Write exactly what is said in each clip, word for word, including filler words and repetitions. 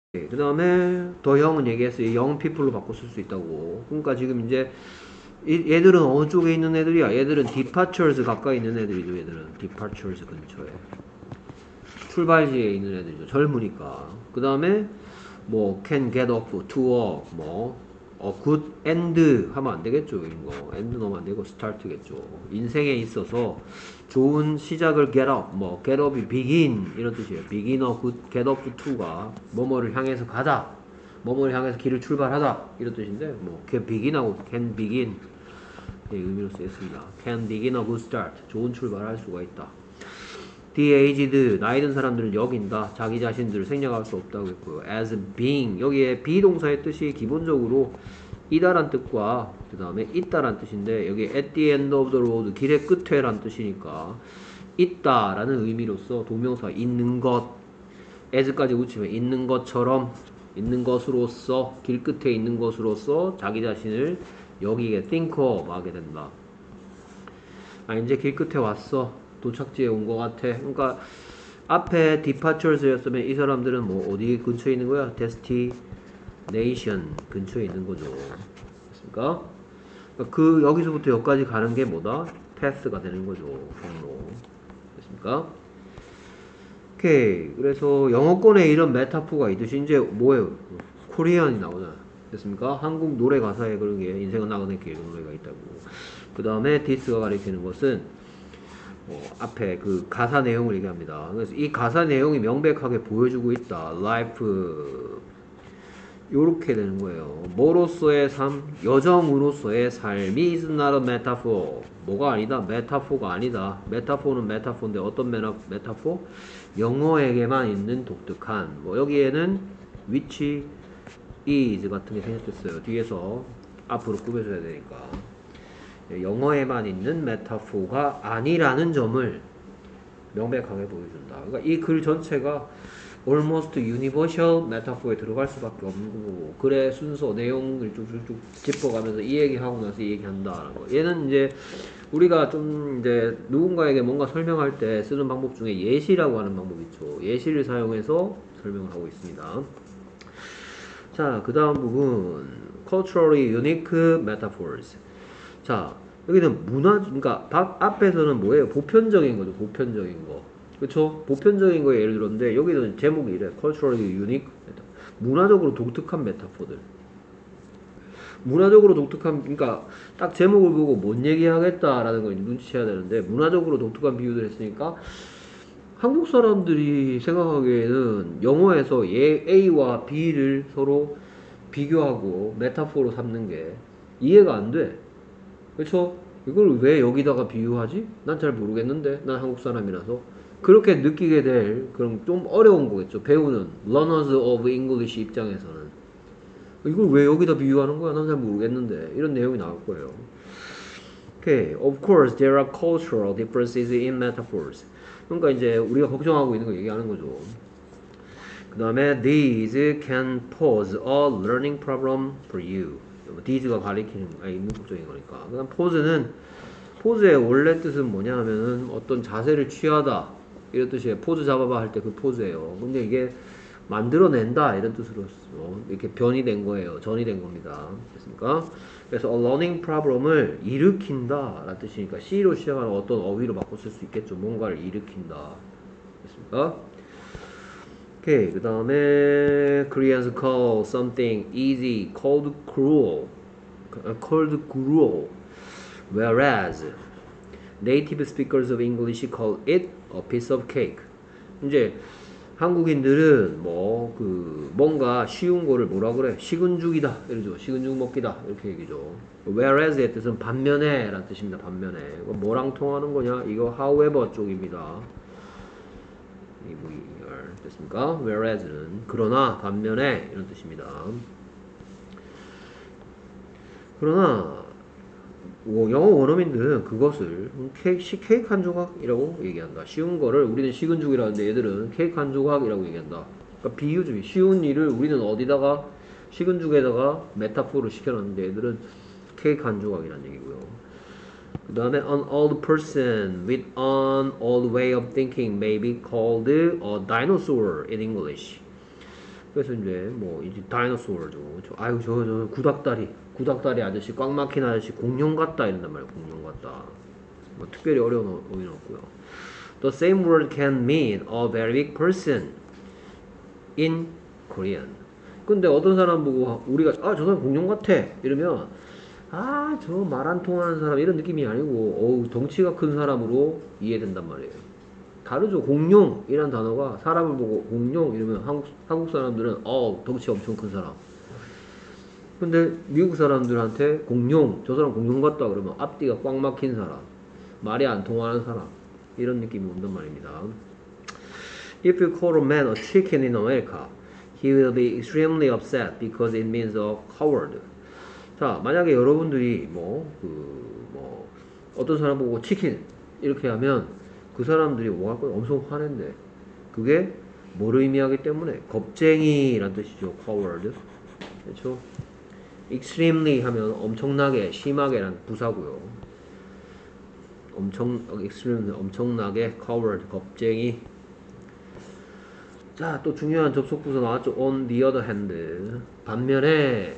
그 다음에 더 영은 얘기했어요. 영 people로 바꿔 쓸 수 있다고. 그러니까 지금 이제 이- 얘들은 어느 쪽에 있는 애들이야? 얘들은 departures 가까이 있는 애들이죠. 얘들은 departures 근처에 출발지에 있는 애들이죠. 젊으니까. 그 다음에 뭐 can get off, to work, 뭐 어, good end 하면 안 되겠죠. 이런 거 end 넣으면 안 되고 start겠죠. 인생에 있어서 좋은 시작을 get up, 뭐 get up이 begin 이런 뜻이에요. beginner, good, get up to가 뭐뭐를 향해서 가다, 뭐뭐를 향해서 길을 출발하다 이런 뜻인데 뭐 can begin하고 can begin 네, 의미로 쓰였습니다. can begin a good start, 좋은 출발할 수가 있다. The aged, 나이 든 사람들은 여긴다. 자기 자신들을 생략할 수 없다고 했고요. as being, 여기에 비동사의 뜻이 기본적으로 이다란 뜻과 그 다음에 있다란 뜻인데 여기 at the end of the road, 길의 끝에란 뜻이니까 있다라는 의미로서 동명사 있는 것, as까지 붙이면 있는 것처럼, 있는 것으로서, 길 끝에 있는 것으로서 자기 자신을 여기에 think of 하게 된다. 아, 이제 길 끝에 왔어. 도착지에 온 것 같아. 그러니까 앞에 departures였으면 이 사람들은 뭐 어디 근처에 있는 거야? destination 근처에 있는 거죠. 됐습니까? 그러니까 그 여기서부터 여기까지 가는 게 뭐다? path가 되는 거죠. 경로. 됐습니까? 오케이. 그래서 영어권에 이런 메타포가 있듯이 이제 뭐예요? 코리안이 나오잖아. 됐습니까? 한국 노래 가사에 그런 게 인생은 나그네 길 노래가 있다고. 그 다음에 this가 가리키는 것은 어, 앞에 그 가사 내용을 얘기합니다. 그래서 이 가사 내용이 명백하게 보여주고 있다. life 요렇게 되는 거예요. 뭐로서의 삶, 여정으로서의 삶이 is not a metaphor. 뭐가 아니다? 메타포가 아니다. 메타포는 메타포인데 어떤 메나, 메타포? 영어에게만 있는 독특한 뭐 여기에는 which is 같은 게 생겼어요. 뒤에서 앞으로 꾸며줘야 되니까. 영어에만 있는 메타포가 아니라는 점을 명백하게 보여준다. 그러니까 이 글 전체가 almost universal metaphor에 들어갈 수밖에 없는 거고, 글의 순서, 내용을 쭉쭉쭉 짚어가면서 이 얘기하고 나서 이 얘기한다라는 거. 얘는 이제 우리가 좀 이제 누군가에게 뭔가 설명할 때 쓰는 방법 중에 예시라고 하는 방법이 있죠. 예시를 사용해서 설명을 하고 있습니다. 자, 그 다음 부분 culturally unique metaphors. 자, 여기는 문화, 그러니까 앞에서는 뭐예요? 보편적인 거죠. 보편적인 거. 그쵸? 보편적인 거에 예를 들었는데 여기는 제목이 이래. culturally unique. 문화적으로 독특한 메타포들. 문화적으로 독특한, 그러니까 딱 제목을 보고 뭔 얘기하겠다라는 걸 눈치채야 되는데 문화적으로 독특한 비유를 했으니까 한국 사람들이 생각하기에는 영어에서 A와 B를 서로 비교하고 메타포로 삼는 게 이해가 안 돼. 그렇죠? 이걸 왜 여기다가 비유하지? 난 잘 모르겠는데 난 한국 사람이라서 그렇게 느끼게 될 그런 좀 어려운 거겠죠. 배우는 learners of English 입장에서는 이걸 왜 여기다 비유하는 거야? 난 잘 모르겠는데 이런 내용이 나올 거예요. Okay, of course there are cultural differences in metaphors. 그러니까 이제 우리가 걱정하고 있는 거 얘기하는 거죠. 그 다음에 these can pose a learning problem for you. these가 가리키는 아니 문법적인 거니까. 그다음 pose는 포즈의 원래 뜻은 뭐냐 하면은 어떤 자세를 취하다 이런 뜻이에요. 포즈 잡아봐 할 때 그 포즈예요. 근데 이게 만들어낸다 이런 뜻으로 이렇게 변이 된 거예요. 전이 된 겁니다. 됐습니까? 그래서 a learning problem을 일으킨다 라는 뜻이니까 C로 시작하는 어떤 어휘로 바꿔 쓸 수 있겠죠. 뭔가를 일으킨다. 됐습니까? 오케이. 그 다음에 Koreans call something easy called cruel. called cruel. Whereas native speakers of English call it a piece of cake. 이제 한국인들은 뭐 그 뭔가 쉬운 거를 뭐라 그래? 식은죽이다 이러죠. 식은죽 먹기다 이렇게 얘기죠. Whereas의 뜻은 반면에 라는 뜻입니다. 반면에. 이거 뭐랑 통하는 거냐? 이거 however 쪽입니다. 이 됐습니까? Whereas는 그러나 반면에 이런 뜻입니다. 그러나 뭐 영어 원어민들은 그것을 케이크, 케이크 한 조각이라고 얘기한다. 쉬운 거를 우리는 식은죽이라 하는데 얘들은 케이크 한 조각이라고 얘기한다. 그러니까 비유 중에 쉬운 일을 우리는 어디다가 식은죽에다가 메타포를 시켜놨는데 얘들은 케이크 한 조각이라는 얘기고요. 그 다음에 an old person with an old way of thinking may be called a dinosaur in English. 그래서 이제 뭐 이제 다이너소어도 저, 아유 저 저 구닥다리 구닥다리 아저씨 꽉 막힌 아저씨 공룡 같다 이런단 말이에요. 공룡 같다. 뭐 특별히 어려운 어휘는 없고요. The same word can mean a very big person in Korean. 근데 어떤 사람 보고 우리가 아 저 사람 공룡 같아 이러면 아 저 말 안 통하는 사람 이런 느낌이 아니고 어우 덩치가 큰 사람으로 이해된단 말이에요. 다르죠. 공룡이란 단어가 사람을 보고 공룡 이러면 한국, 한국 사람들은 어 덩치 엄청 큰 사람. 근데 미국 사람들한테 공룡 저 사람 공룡 같다 그러면 앞뒤가 꽉 막힌 사람, 말이 안 통하는 사람 이런 느낌이 온단 말입니다. If you call a man a chicken in America, he will be extremely upset because it means a coward. 자, 만약에 여러분들이 뭐, 그, 뭐, 어떤 사람 보고 치킨 이렇게 하면 그 사람들이 뭐 할 거야? 엄청 화낸대. 그게 뭘 의미하기 때문에? 겁쟁이란 뜻이죠. coward. 그렇죠? extremely 하면 엄청나게, 심하게란 부사고요. 엄청, extremely 엄청나게, coward, 겁쟁이. 자, 또 중요한 접속부사 나왔죠. on the other hand. 반면에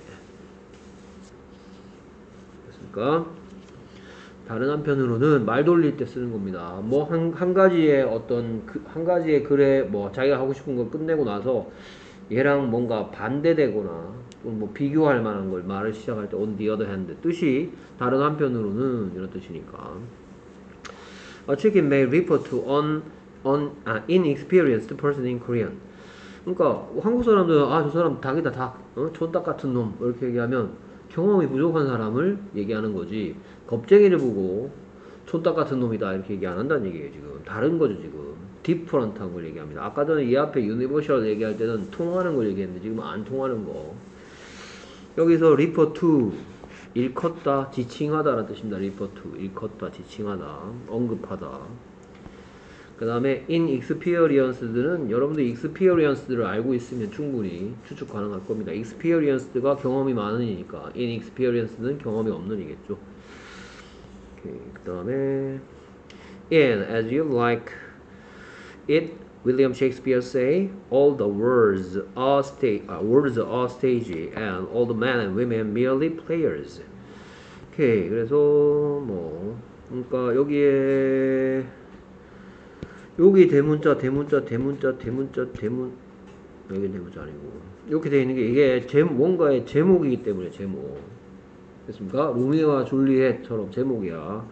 됐습니까? 다른 한편으로는 말 돌릴 때 쓰는 겁니다. 뭐 한 한 가지의 어떤 그, 한 가지의 글에 뭐 자기가 하고 싶은 걸 끝내고 나서 얘랑 뭔가 반대되거나 뭐 비교할 만한 걸 말을 시작할 때 on the other hand 뜻이 다른 한편으로는 이런 뜻이니까. A chicken may refer to an an 아, inexperienced person in Korean. 그러니까 한국 사람들은 아 저 사람 닭이다 닭, 어? 촌닭 같은 놈 이렇게 얘기하면 경험이 부족한 사람을 얘기하는 거지. 겁쟁이를 보고 촌닭 같은 놈이다 이렇게 얘기 안 한다는 얘기예요. 지금 다른 거죠. 지금 디퍼런트한 걸 얘기합니다. 아까 전에 이 앞에 유니버셜 얘기할 때는 통하는 걸 얘기했는데 지금 안 통하는 거. 여기서 refer to 일컫다, 지칭하다라는 뜻입니다. refer to 일컫다, 지칭하다, 언급하다. 그 다음에 inexperienced는 여러분들 experience를 알고 있으면 충분히 추측 가능할 겁니다. experienced가 경험이 많은 이니까 inexperienced는 경험이 없는 이겠죠. 그 다음에 and as you like it, William Shakespeare say, all the words are stage, uh, words are stage, and all the men and women merely players. 오케이, 그래서 뭐 그러니까 여기에 여기 대문자, 대문자, 대문자, 대문자, 대문 여기 대문자 아니고 이렇게 되어 있는 게 이게 제 뭔가의 제목이기 때문에 제목. 됐습니까? 로미오와 줄리엣처럼 제목이야.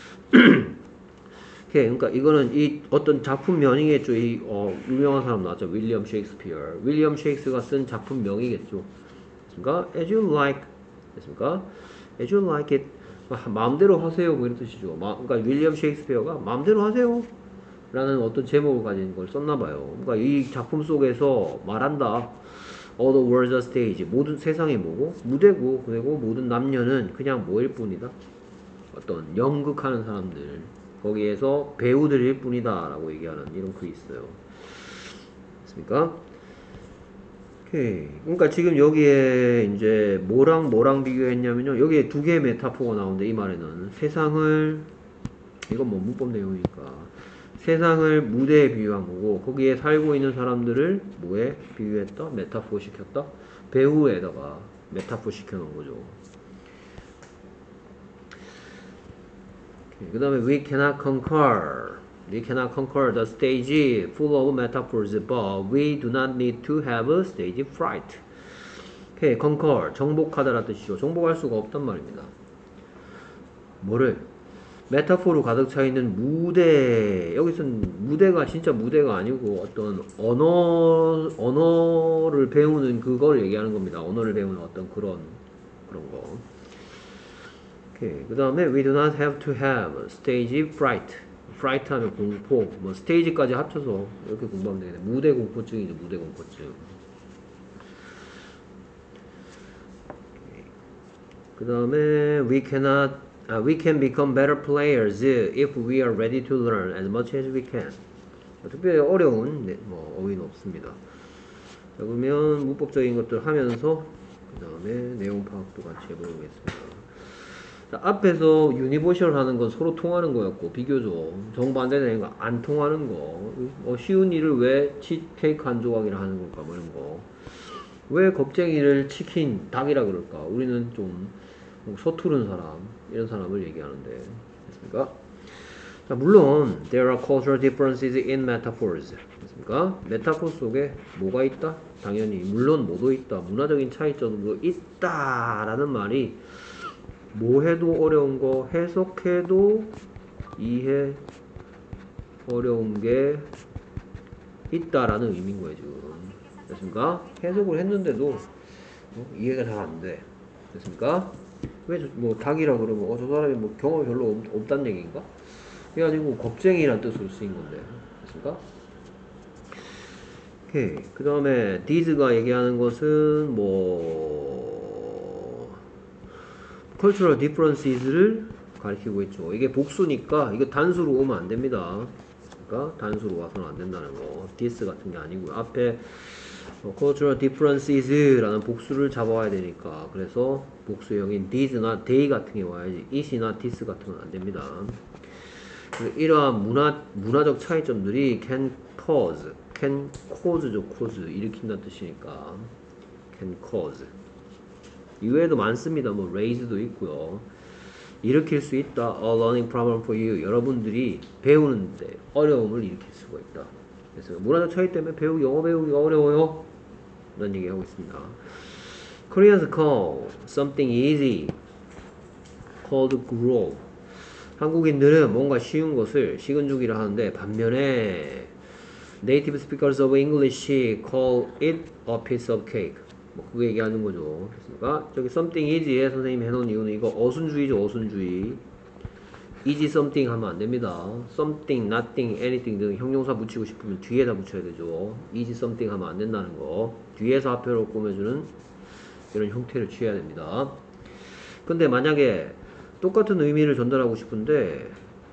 오케이, 그러니까 이거는 이 어떤 작품명이겠죠. 이 어, 유명한 사람 나왔죠. 윌리엄 셰익스피어. 윌리엄 셰익스가 쓴 작품명이겠죠. 됐습니까? As you like. 됐습니까? As you like it. 마음대로 하세요. 뭐 이런 뜻이죠. 마, 그러니까 윌리엄 셰익스피어가 마음대로 하세요. 라는 어떤 제목을 가진 걸 썼나봐요. 그러니까 이 작품 속에서 말한다. All the world's a stage. 모든 세상이 뭐고? 무대고, 그리고 모든 남녀는 그냥 뭐일 뿐이다. 어떤 연극하는 사람들. 거기에서 배우들일 뿐이다. 라고 얘기하는 이런 글이 있어요. 됐습니까? 오케이. 그러니까 지금 여기에 이제 뭐랑 뭐랑 비교했냐면요. 여기에 두 개의 메타포가 나오는데 이 말에는 세상을, 이건 뭐 문법 내용이니까. 세상을 무대에 비유한 거고 거기에 살고 있는 사람들을 뭐에 비유했다? 메타포 시켰다? 배우에다가 메타포 시켜놓은 거죠. 그 다음에 we cannot conquer we cannot conquer the stage full of metaphors but we do not need to have a stage fright. 오케이, conquer 정복하다라는 뜻이죠. 정복할 수가 없단 말입니다. 뭐를? 메타포로 가득 차 있는 무대. 여기서는 무대가 진짜 무대가 아니고 어떤 언어 언어를 배우는 그걸 얘기하는 겁니다. 언어를 배우는 어떤 그런 그런 거. 오케이. 그다음에 we do not have to have stage fright. fright 하면 공포. 뭐 스테이지까지 합쳐서 이렇게 공부하면 되겠네. 무대 공포증이죠. 무대 공포증. 그다음에 we cannot Uh, we can become better players if we are ready to learn as much as we can. 특별히 어려운 네, 뭐 어휘는 없습니다. 자, 그러면 문법적인 것들 하면서 그 다음에 내용 파악도 같이 해보겠습니다. 앞에서 유니버셜 하는 건 서로 통하는 거였고 비교적 정반대되는 거 안 통하는 거. 어, 쉬운 일을 왜 치, 케이크 한 조각이라 하는 걸까 뭐 이런 거. 왜 겁쟁이를 치킨 닭이라 그럴까? 우리는 좀 서투른 사람 이런 사람을 얘기하는데 됐습니까? 자, 물론 there are cultural differences in metaphors. 됐습니까? 메타포 속에 뭐가 있다? 당연히 물론 뭐도 있다. 문화적인 차이점도 있다라는 말이 뭐 해도 어려운 거 해석해도 이해 어려운 게 있다라는 의미인 거예요 지금. 됐습니까? 해석을 했는데도 어? 이해가 잘 안 돼. 됐습니까? 왜 뭐 닭이라 그러면 어, 저 사람이 뭐 경험이 별로 없, 없단 얘기인가? 이게 아니고 겁쟁이란 뜻으로 쓰인 건데. 됐습니까? 오케이. 그 다음에 디즈가 얘기하는 것은 뭐 cultural differences를 가리키고 있죠. 이게 복수니까 이거 단수로 오면 안 됩니다. 그러니까 단수로 와서는 안 된다는 거. this 같은 게 아니고요. 앞에 cultural differences라는 복수를 잡아와야 되니까 그래서 복수형인 these나 they 같은 게 와야지 it이나 this 같은 건 안 됩니다. 이러한 문화, 문화적 차이점들이 can cause, can cause죠, cause 일으킨다는 뜻이니까 can cause 이외에도 많습니다. 뭐 raise도 있고요. 일으킬 수 있다. A learning problem for you. 여러분들이 배우는데 어려움을 일으킬 수가 있다. 그래서 문화적 차이 때문에 배우 영어 배우기가 어려워요. 이런 얘기 하고 있습니다. Koreans call something easy called grow. 한국인들은 뭔가 쉬운 것을 식은죽이라 하는데 반면에 native speakers of English call it a piece of cake. 뭐 그거 얘기하는 거죠. 그러니까 저기 something easy에 선생님이 해놓은 이유는 이거 어순주의죠. 어순주의. easy something 하면 안 됩니다. something, nothing, anything 등 형용사 붙이고 싶으면 뒤에다 붙여야 되죠. easy something 하면 안 된다는 거. 뒤에서 화표로 꾸며주는 이런 형태를 취해야 됩니다. 근데 만약에 똑같은 의미를 전달하고 싶은데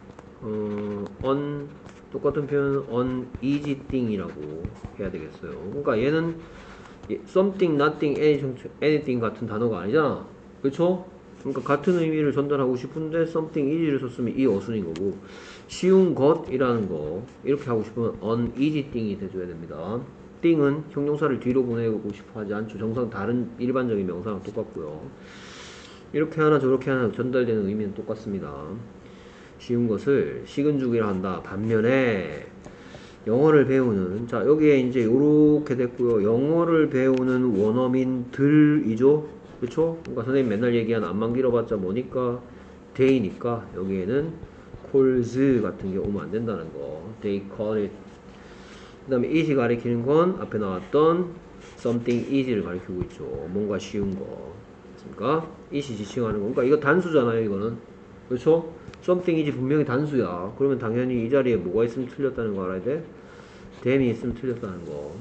어, on 똑같은 표현은 on easy thing이라고 해야 되겠어요. 그러니까 얘는 something, nothing, anything 같은 단어가 아니잖아. 그쵸? 그러니까 같은 의미를 전달하고 싶은데 something easy를 썼으면 이 어순인 거고 쉬운 것이라는 거 이렇게 하고 싶으면 on easy thing이 돼줘야 됩니다. thing은 형용사를 뒤로 보내고 싶어 하지 않죠. 정상 다른 일반적인 명사랑 똑같고요. 이렇게 하나 저렇게 하나 전달되는 의미는 똑같습니다. 쉬운 것을 식은죽이라 한다. 반면에 영어를 배우는 자 여기에 이제 요렇게 됐고요. 영어를 배우는 원어민들이죠. 그쵸? 그러니까 선생님 맨날 얘기한 안만 길어봤자 뭐니까 they니까 여기에는 calls 같은 게 오면 안 된다는 거. they call it. 그 다음에 it이 가리키는 건 앞에 나왔던 something easy를 가리키고 있죠. 뭔가 쉬운 거. 그러니까 it이 지칭하는 거. 그러니까 이거 단수잖아요. 이거는. 그렇죠? something easy 분명히 단수야. 그러면 당연히 이 자리에 뭐가 있으면 틀렸다는 거 알아야 돼? them이 있으면 틀렸다는 거.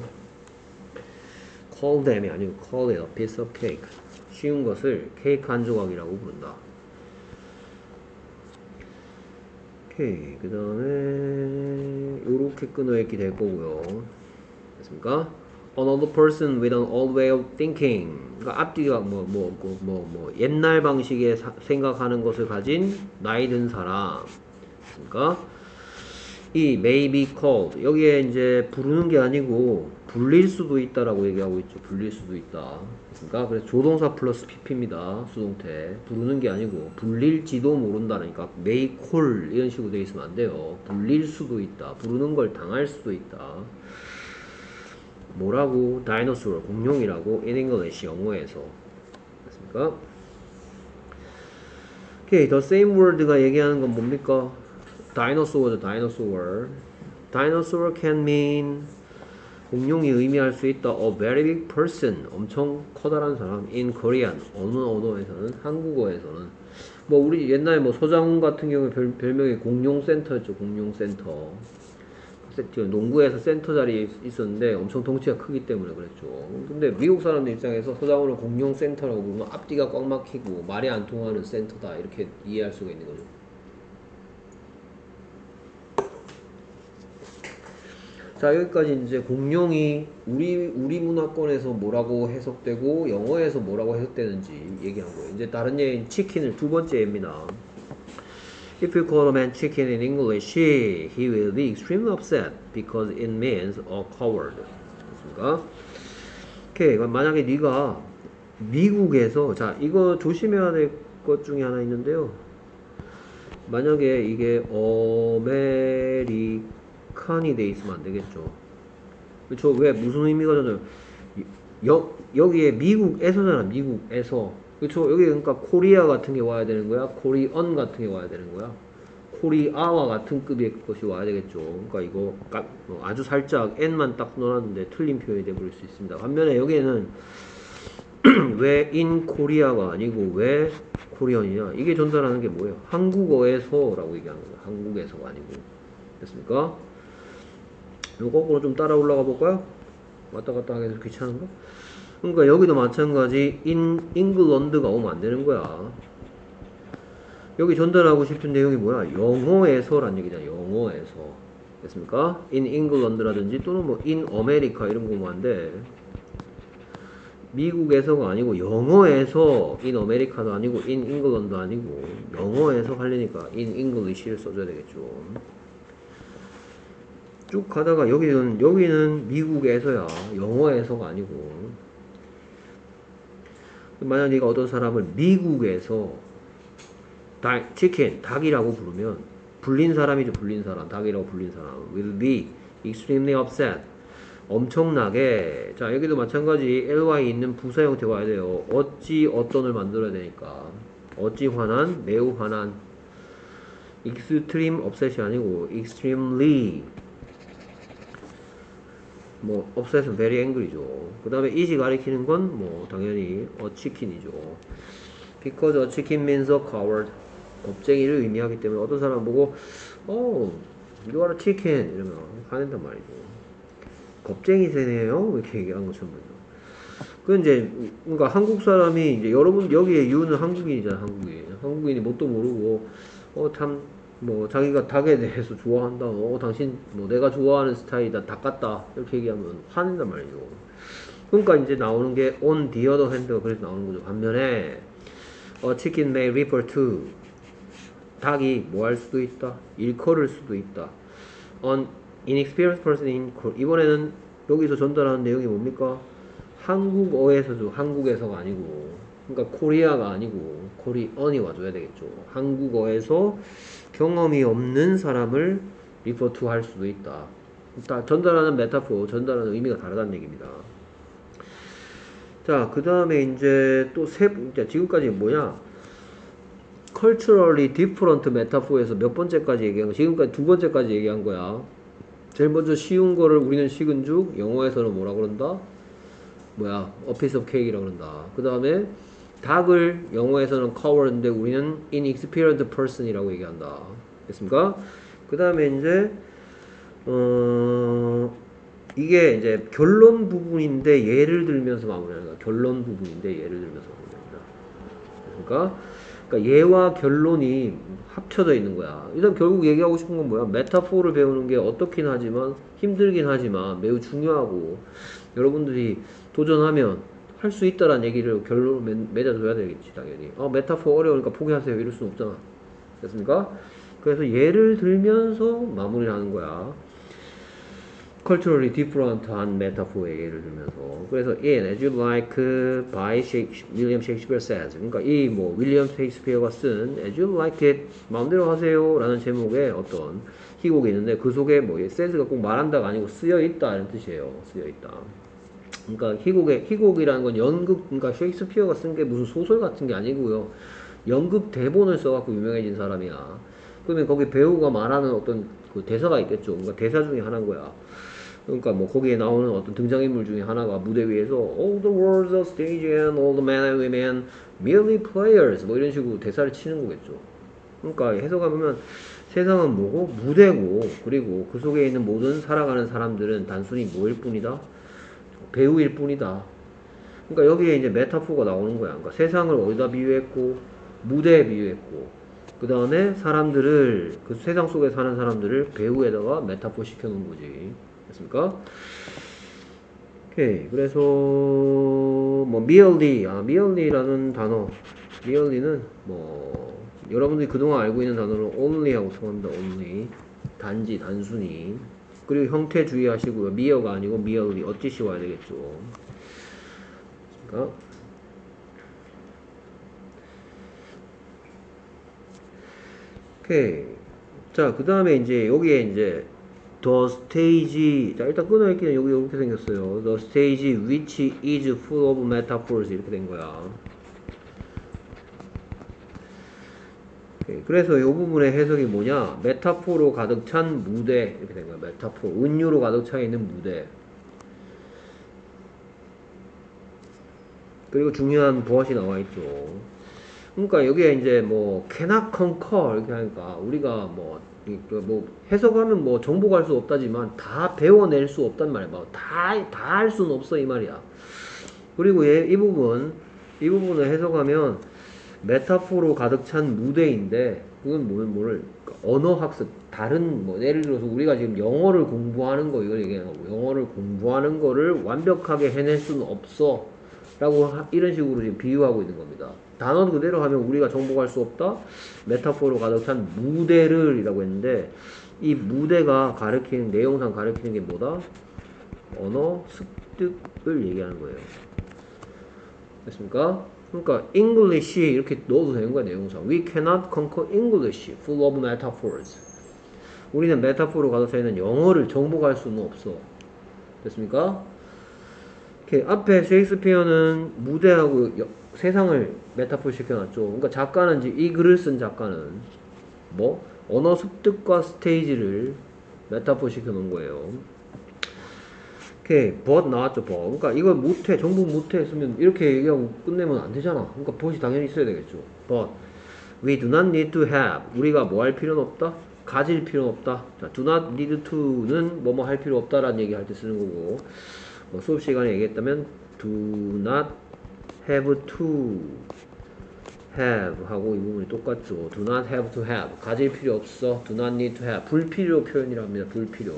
call them이 아니고 call it a piece of cake. 쉬운 것을 케이크 한 조각이라고 부른다. 오케이. 그 다음에 요렇게 끊어읽기 될 거고요. 됐습니까? Another person with an old way of thinking. 그러니까 앞뒤가 뭐, 뭐, 뭐, 뭐, 뭐 옛날 방식의 사, 생각하는 것을 가진 나이 든 사람. 됐습니까? 이 may be called. 여기에 이제 부르는 게 아니고 불릴 수도 있다라고 얘기하고 있죠. 불릴 수도 있다. 그러니까 그래서 조동사 플러스 pp입니다. 수동태. 부르는 게 아니고 불릴지도 모른다니까 may call 이런 식으로 되어 있으면 안 돼요. 불릴 수도 있다. 부르는 걸 당할 수도 있다. 뭐라고? dinosaur, 공룡이라고 in English, 영어에서. 됐습니까? 오케이, the same word가 얘기하는 건 뭡니까? dinosaur죠, dinosaur. dinosaur can mean 공룡이 의미할 수 있다. a very big person, 엄청 커다란 사람. in Korean, 어느 언어에서는, 한국어에서는. 뭐 우리 옛날에 뭐 서장훈 같은 경우에 별, 별명이 공룡센터였죠, 공룡센터. 농구에서 센터 자리에 있었는데 엄청 덩치가 크기 때문에 그랬죠. 근데 미국 사람들 입장에서 서장훈을 공룡 센터라고 부르면 앞뒤가 꽉 막히고 말이 안 통하는 센터다 이렇게 이해할 수가 있는 거죠. 자, 여기까지 이제 공룡이 우리 우리 문화권에서 뭐라고 해석되고 영어에서 뭐라고 해석되는지 얘기한 거예요. 이제 다른 예인 치킨을 두 번째 예입니다. If you call a man chicken in English, he will be extremely upset because it means a coward. 됐습니까? 오케이. 만약에 네가 미국에서, 자, 이거 조심해야 될 것 중에 하나 있는데요. 만약에 이게 어메리칸이 돼 있으면 안 되겠죠. 그렇죠? 왜? 무슨 의미가 저는 여, 여기에 미국에서잖아. 미국에서. 그렇죠? 여기 그러니까 코리아 같은 게 와야 되는 거야. 코리언 같은 게 와야 되는 거야. 코리아와 같은 급의 것이 와야 되겠죠. 그러니까 이거 아주 살짝 n만 딱 넣어놨는데 틀린 표현이 돼버릴 수 있습니다. 반면에 여기에는 왜 in 코리아가 아니고 왜 코리언이냐? 이게 전달하는 게 뭐예요? 한국어에서라고 얘기하는 거예요. 한국에서가 아니고. 됐습니까? 요거 거꾸로 좀 따라 올라가 볼까요? 왔다 갔다 하기 좀 귀찮은가? 그러니까 여기도 마찬가지 in England가 오면 안 되는 거야. 여기 전달하고 싶은 내용이 뭐야? 영어에서란 얘기잖아. 영어에서. 됐습니까? in England라든지 또는 뭐 in America 이런 거 오면 안 돼. 미국에서가 아니고 영어에서 in America도 아니고 in England도 아니고 영어에서 하려니까 in English를 써줘야 되겠죠. 쭉 가다가 여기는 여기는 미국에서야 영어에서가 아니고 만약 네가 어떤 사람을 미국에서 닭, 치킨, 닭이라고 부르면 불린 사람이죠. 불린 사람. 닭이라고 불린 사람 will be extremely upset. 엄청나게. 자, 여기도 마찬가지 ly 있는 부사 형태 와야 돼요. 어찌 어떤을 만들어야 되니까. 어찌 화난, 매우 화난. extreme upset이 아니고 extremely 뭐 upset은 very angry죠. 그 다음에 is이 가리키는 건 뭐 당연히 a chicken이죠. because a chicken means a coward. 겁쟁이를 의미하기 때문에 어떤 사람 보고 어, you are a chicken 이러면 화낸단 말이죠. 겁쟁이세네요? 이렇게 얘기한 것처럼 보죠. 그 이제 그러니까 한국 사람이 이제 여러분 여기에 유는 한국인이잖아. 한국인. 한국인이 뭣도 모르고 어 참 뭐 자기가 닭에 대해서 좋아한다. 어 당신 뭐 내가 좋아하는 스타일이다. 닭 같다. 이렇게 얘기하면 화낸단 말이죠. 그러니까 이제 나오는 게 on the other hand가 그래서 나오는 거죠. 반면에 a chicken may refer to 닭이 뭐 할 수도 있다. 일컬을 수도 있다. an inexperienced person in Korea. 이번에는 여기서 전달하는 내용이 뭡니까? 한국어에서도 한국에서가 아니고 그러니까 코리아가 아니고 코리언이 와줘야 되겠죠. 한국어에서 경험이 없는 사람을 refer to 할 수도 있다. 다 전달하는 메타포, 전달하는 의미가 다르다는 얘기입니다. 자, 그 다음에 이제 또 세, 지금까지 뭐냐? culturally different metaphor에서 몇 번째까지 얘기한 거? 지금까지 두 번째까지 얘기한 거야. 제일 먼저 쉬운 거를 우리는 식은죽, 영어에서는 뭐라 그런다? 뭐야, a piece of cake이라고 그런다. 그 다음에 닭을 영어에서는 coward인데 우리는 inexperienced person이라고 얘기한다. 됐습니까? 그 다음에 이제 어 이게 이제 결론 부분인데 예를 들면서 마무리하는 거야. 결론 부분인데 예를 들면서 마무리합니다. 됐습니까? 그러니까 예와 결론이 합쳐져 있는 거야. 일단 결국 얘기하고 싶은 건 뭐야? 메타포를 배우는 게 어떻긴 하지만 힘들긴 하지만 매우 중요하고 여러분들이 도전하면 할 수 있다라는 얘기를 결론을 맺어줘야 되겠지 당연히. 아 메타포 어려우니까 포기하세요 이럴 수는 없잖아. 됐습니까? 그래서 예를 들면서 마무리를 하는 거야. culturally different한 메타포의 예를 들면서. 그래서 in as you like by William Shakespeare says. 그러니까 이 뭐 윌리엄 셰익스피어가 쓴 as you like it 마음대로 하세요 라는 제목의 어떤 희곡이 있는데 그 속에 뭐 says가 꼭 말한다가 아니고 쓰여 있다 이런 뜻이에요. 쓰여 있다. 그러니까 희곡의 희곡이라는 건 연극, 그러니까 셰익스피어가 쓴 게 무슨 소설 같은 게 아니고요. 연극 대본을 써갖고 유명해진 사람이야. 그러면 거기 배우가 말하는 어떤 그 대사가 있겠죠. 그러니까 대사 중에 하나인 거야. 그러니까 뭐 거기에 나오는 어떤 등장인물 중에 하나가 무대 위에서 all the world's a stage and all the men and women merely players 뭐 이런 식으로 대사를 치는 거겠죠. 그러니까 해석하면 세상은 뭐고 무대고 그리고 그 속에 있는 모든 살아가는 사람들은 단순히 뭐일 뿐이다? 배우일 뿐이다. 그러니까 여기에 이제 메타포가 나오는 거야. 그러니까 세상을 어디다 비유했고 무대에 비유했고 그 다음에 사람들을 그 세상 속에 사는 사람들을 배우에다가 메타포 시켜놓은 거지. 됐습니까? 오케이. 그래서 뭐 merely, 아 merely라는 단어, merely는 뭐 여러분들이 그동안 알고 있는 단어는 only하고 통합니다. only, 단지, 단순히. 그리고 형태 주의하시고요. mere가 아니고 merely, 어찌시 와야 되겠죠. 그러니까 오케이. 자, 그 다음에 이제 여기에 이제 the stage. 자, 일단 끊어읽기는 여기 이렇게 생겼어요. The stage which is full of metaphors. 이렇게 된 거야. 오케이. 그래서 이 부분의 해석이 뭐냐? 메타포로 가득 찬 무대. 이렇게 된 거야. 메타포. 은유로 가득 차 있는 무대. 그리고 중요한 무엇이 나와 있죠. 그러니까 여기에 이제 뭐 cannot concur 이렇게 하니까 우리가 뭐, 뭐 해석하면 뭐 정복할 수 없다지만 다 배워낼 수 없단 말이야. 다다 할 수는 없어 이 말이야. 그리고 얘, 이 부분 이 부분을 해석하면 메타포로 가득 찬 무대인데 그건 뭘, 뭘 언어 학습 다른 뭐 예를 들어서 우리가 지금 영어를 공부하는 거 이걸 얘기하는 거고 영어를 공부하는 거를 완벽하게 해낼 수는 없어 라고 하, 이런 식으로 지금 비유하고 있는 겁니다. 단어 그대로 하면 우리가 정복할 수 없다. 메타포로 가득 찬 무대를 이라고 했는데 이 무대가 가리키는 내용상 가리키는 게 뭐다? 언어 습득을 얘기하는 거예요. 됐습니까? 그러니까 English 이렇게 넣어도 되는 거야 내용상. We cannot conquer English full of metaphors. 우리는 메타포로 가득 차 있는 영어를 정복할 수는 없어. 됐습니까? 이렇게 앞에 셰익스피어는 무대하고 여, 세상을 메타포 시켜놨죠. 그러니까 작가는 이제 이 글을 쓴 작가는 뭐 언어 습득과 스테이지를 메타포 시켜놓은 거예요. 오케이, but 나왔죠, but. 그러니까 이걸 못해, 정복 못해 했으면 이렇게 얘기하고 끝내면 안 되잖아. 그러니까 but이 당연히 있어야 되겠죠. But we do not need to have. 우리가 뭐 할 필요는 없다? 가질 필요는 없다. 자, do not need to는 뭐뭐 할 필요 없다라는 얘기 할 때 쓰는 거고. 뭐 수업 시간에 얘기했다면 do not have to have 하고 이 부분이 똑같죠. do not have to have 가질 필요 없어. do not need to have 불필요 표현이라고 합니다. 불필요.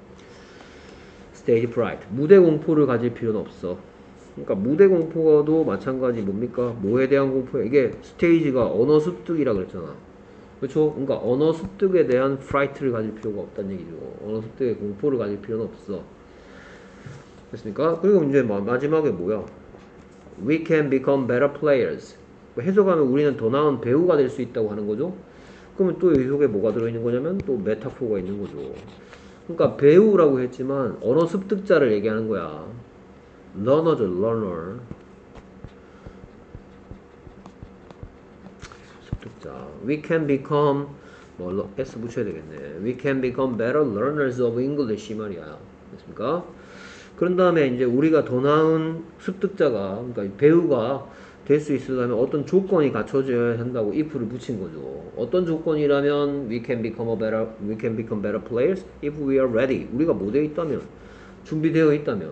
stage fright 무대 공포를 가질 필요는 없어. 그러니까 무대 공포도 마찬가지 뭡니까? 뭐에 대한 공포야? 이게 스테이지가 언어 습득이라 그랬잖아. 그렇죠? 그러니까 언어 습득에 대한 fright를 가질 필요가 없다는 얘기죠. 언어 습득의 공포를 가질 필요는 없어. 됐습니까? 그리고 이제 마지막에 뭐야? We can become better players. 해석하면 우리는 더 나은 배우가 될 수 있다고 하는 거죠. 그러면 또 이 속에 뭐가 들어있는 거냐면 또 메타포가 있는 거죠. 그러니까 배우라고 했지만 언어 습득자를 얘기하는 거야. learner죠, learner. 습득자. We can become 뭐 s 붙여야 되겠네. We can become better learners of English 이 말이야. 됐습니까? 그런 다음에 이제 우리가 더 나은 습득자가, 그러니까 배우가 될 수 있으려면 어떤 조건이 갖춰져야 한다고 if를 붙인 거죠. 어떤 조건이라면 we can become a better, we can become better players if we are ready. 우리가 뭐 되어 있다면, 준비되어 있다면,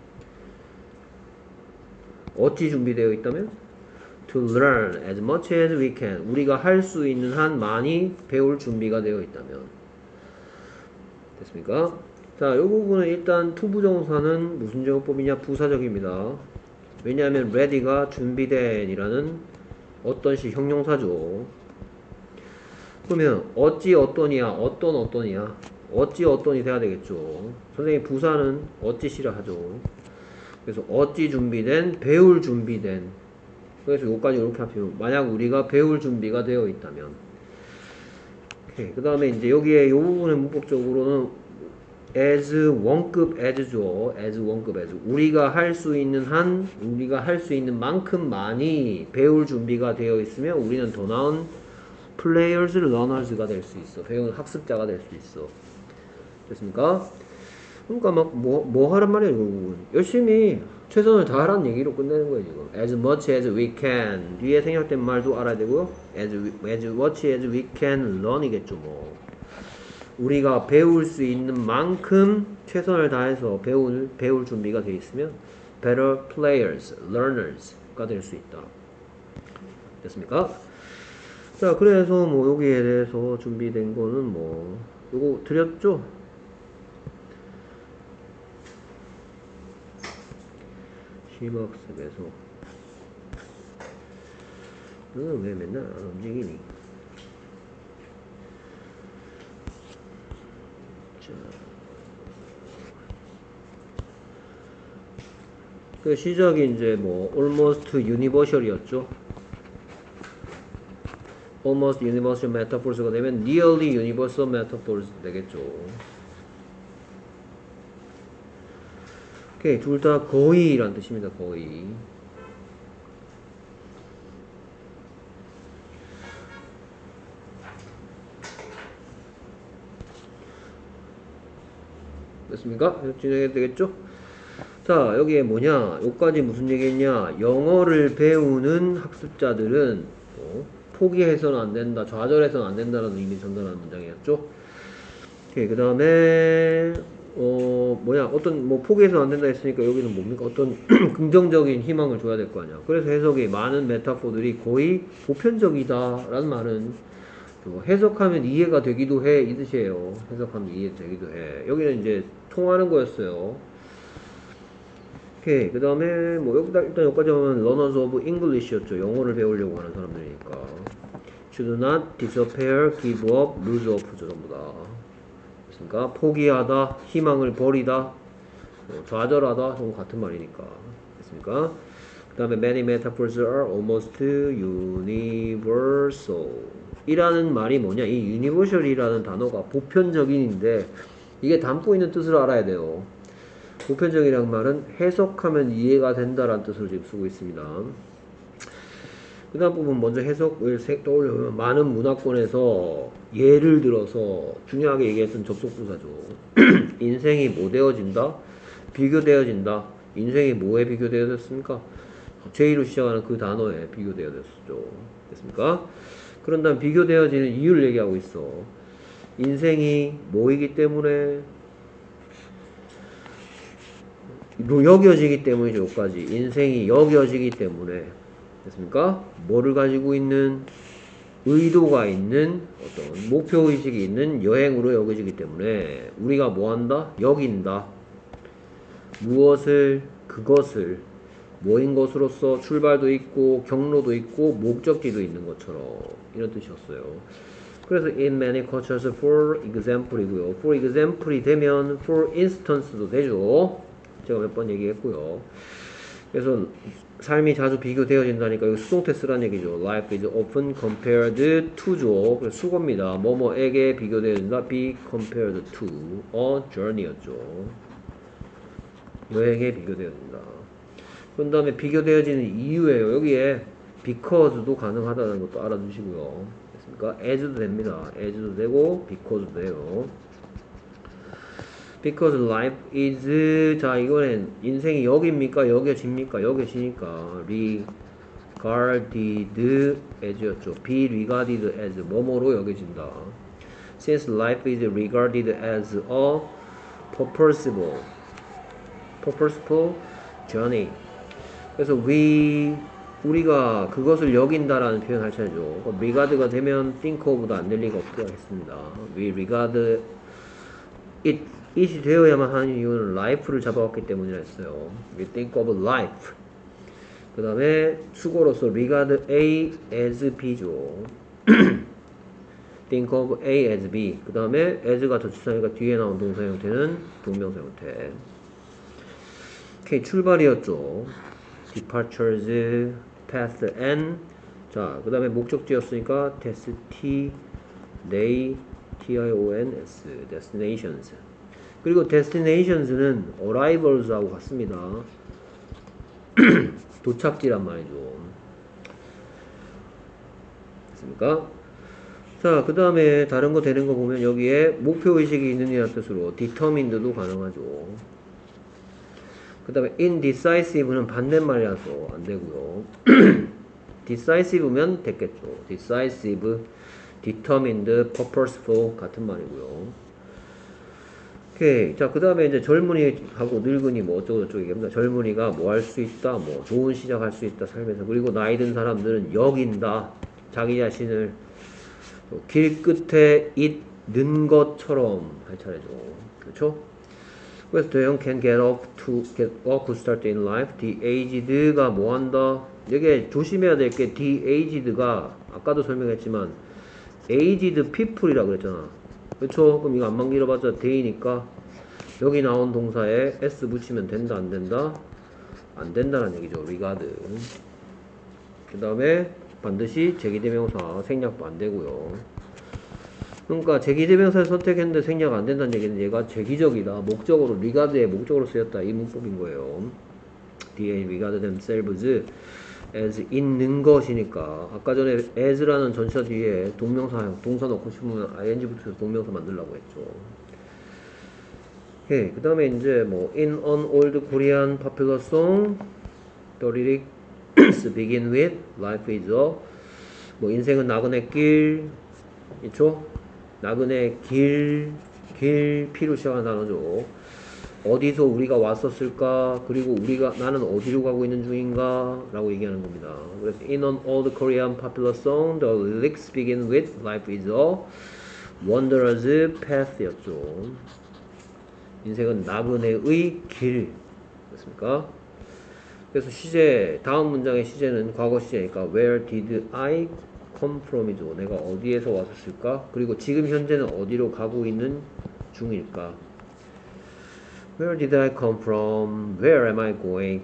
어찌 준비되어 있다면, to learn as much as we can. 우리가 할 수 있는 한 많이 배울 준비가 되어 있다면. 됐습니까? 자, 이 부분은 일단 투부정사는 무슨 제곱법이냐? 부사적입니다. 왜냐하면 ready가 준비된 이라는 어떤 식 형용사죠. 그러면 어찌 어떠냐? 어떤 어떠냐? 어찌 어떠니 돼야 되겠죠. 선생님 부사는 어찌시라 하죠. 그래서 어찌 준비된, 배울 준비된. 그래서 여기까지 이렇게 합치면 만약 우리가 배울 준비가 되어 있다면. 오케이. 그 다음에 이제 여기에 이 부분의 문법적으로는 as 원급 as죠. as 원급 as. 우리가 할 수 있는 한, 우리가 할 수 있는 만큼 많이 배울 준비가 되어 있으면 우리는 더 나은 players, learners가 될 수 있어. 배우는 학습자가 될 수 있어. 됐습니까? 그러니까 막 뭐, 뭐 하란 말이야, 결국은. 열심히 최선을 다하라는 얘기로 끝내는 거예요, 지금. as much as we can. 뒤에 생략된 말도 알아야 되고요. as, as much as we can learn이겠죠, 뭐. 우리가 배울 수 있는 만큼 최선을 다해서 배울, 배울 준비가 되어 있으면 better players, learners가 될 수 있다. 됐습니까? 자, 그래서 뭐 여기에 대해서 준비된 거는 뭐 요거 드렸죠? 심학습에서 너는 왜 맨날 안 움직이니? 자, 그 시작이 이제 뭐 almost universal이었죠. almost universal metaphors가 되면 nearly universal metaphors 되겠죠. 오케이, 둘 다 거의란 뜻입니다. 거의. 됐습니까? 진행해도 되겠죠? 자, 여기에 뭐냐? 여기까지 무슨 얘기했냐? 영어를 배우는 학습자들은 어, 포기해서는 안 된다, 좌절해서는 안 된다라는 의미 전달하는 문장이었죠. 오케이, 그 다음에 어 뭐냐? 어떤 뭐 포기해서는 안 된다 했으니까 여기는 뭡니까? 어떤 긍정적인 희망을 줘야 될 거 아니야. 그래서 해석이 많은 메타포들이 거의 보편적이다라는 말은 뭐 해석하면 이해가 되기도 해 이 뜻이에요. 해석하면 이해되기도 해. 여기는 이제 통하는 거였어요. 오케이. 그 다음에 뭐 여기다 일단 여기까지 하면 learners of English였죠. 영어를 배우려고 하는 사람들이니까. should not despair, give up, lose up죠. 전부 다. 그러니까 포기하다, 희망을 버리다, 뭐 좌절하다, 좀 같은 말이니까. 됐습니까? 그 다음에 many metaphors are almost universal. 이라는 말이 뭐냐? 이 universal이라는 단어가 보편적인인데 이게 담고 있는 뜻을 알아야 돼요. 보편적이라는 말은 해석하면 이해가 된다라는 뜻으로 지금 쓰고 있습니다. 그 다음 부분 먼저 해석을 떠올려보면 많은 문화권에서 예를 들어서 중요하게 얘기했던 접속부사죠. 인생이 뭐 되어진다? 비교되어진다. 인생이 뭐에 비교되어졌습니까? 제이로 시작하는 그 단어에 비교되어졌죠. 됐습니까? 그런 다음 비교되어지는 이유를 얘기하고 있어. 인생이 뭐이기 때문에 여겨지기 때문이죠. 여기까지 인생이 여겨지기 때문에 됐습니까? 뭐를 가지고 있는 의도가 있는 어떤 목표의식이 있는 여행으로 여겨지기 때문에 우리가 뭐한다? 여긴다. 무엇을 그것을 뭐인 것으로서 출발도 있고 경로도 있고 목적지도 있는 것처럼 이런 뜻이었어요. 그래서 in many cultures for example이고요. for example이 되면 for instance도 되죠. 제가 몇 번 얘기했고요. 그래서 삶이 자주 비교되어진다니까 이거 수동태 쓰란 얘기죠. Life is often compared to죠. 그래서 수고입니다. 뭐뭐에게 비교되어진다. be compared to a journey였죠. 여행에 비교되어진다. 그 다음에 비교되어지는 이유예요. 여기에 because도 가능하다는 것도 알아두시고요. 됐습니까? as도 됩니다. as도 되고 because도 돼요. because life is 자 이거는 인생이 여기입니까? 여겨집니까? 여겨지니까 regarded as였죠. be regarded as 뭐뭐로 여겨진다. since life is regarded as a purposeful purposeful journey 그래서 we 우리가 그것을 여긴다라는 표현 할 차례죠. regard가 되면 think of보다 안 될 리가 없게 하겠습니다. we regard it it이 되어야만 하는 이유는 life를 잡아왔기 때문이라 했어요. we think of life 그 다음에 수고로서 regard A as B죠. think of A as B 그 다음에 as가 덧치사니까 뒤에 나온 동사 형태는 동명사 형태. 오케이 출발이었죠. departures, path, and 자, 그 다음에 목적지였으니까 desti, they, t-i-o-n-s, destinations 그리고 destinations는 arrivals하고 같습니다. 도착지란 말이죠. 됐습니까? 자, 그 다음에 다른 거 되는 거 보면 여기에 목표의식이 있는 이라는 뜻으로 determined도 가능하죠. 그 다음에 indecisive는 반대말이라서 안 되고요. decisive면 됐겠죠. decisive, determined, purposeful 같은 말이고요. 오케이. 자, 그 다음에 이제 젊은이하고 늙은이 뭐 어쩌고저쩌고 얘기합니다. 젊은이가 뭐 할 수 있다, 뭐 좋은 시작할 수 있다, 삶에서. 그리고 나이 든 사람들은 여긴다. 자기 자신을 길 끝에 있는 것처럼 할 차례죠. 그렇죠? 그래서 the young can get off to get a good start in life. the aged가 뭐 한다? 여기에 조심해야 될 게 the aged가 아까도 설명했지만 aged people이라고 그랬잖아. 그쵸? 그럼 이거 안만 길어봤자 they니까 여기 나온 동사에 s 붙이면 된다 안 된다? 안 된다는 얘기죠. regard. 그 다음에 반드시 제기대명사 생략도 안 되고요. 그러니까 제기대명사를 선택했는데 생략 안 된다는 얘기는 얘가 제기적이다. 목적으로 regard의 목적으로 쓰였다. 이 문법인 거예요. they regard themselves as 있는 것이니까 아까 전에 as라는 전치사 뒤에 동명사 동사 넣고 싶으면 ing 붙여서 동명사 만들라고 했죠. 오케이. 그 다음에 이제 뭐 in an old Korean popular song the lyrics begin with life is a 뭐 인생은 나그네 길 있죠? 나그네 길, 길, 피로 시작하는 단어죠. 어디서 우리가 왔었을까? 그리고 우리가 나는 어디로 가고 있는 중인가? 라고 얘기하는 겁니다. 그래서 in an old Korean popular song, the lyrics begin with life is a wondrous path였죠. 인생은 나그네의 길. 그렇습니까? 그래서 시제, 다음 문장의 시제는 과거 시제니까 where did I come from이죠. 내가 어디에서 왔었을까? 그리고 지금 현재는 어디로 가고 있는 중일까? Where did I come from? Where am I going?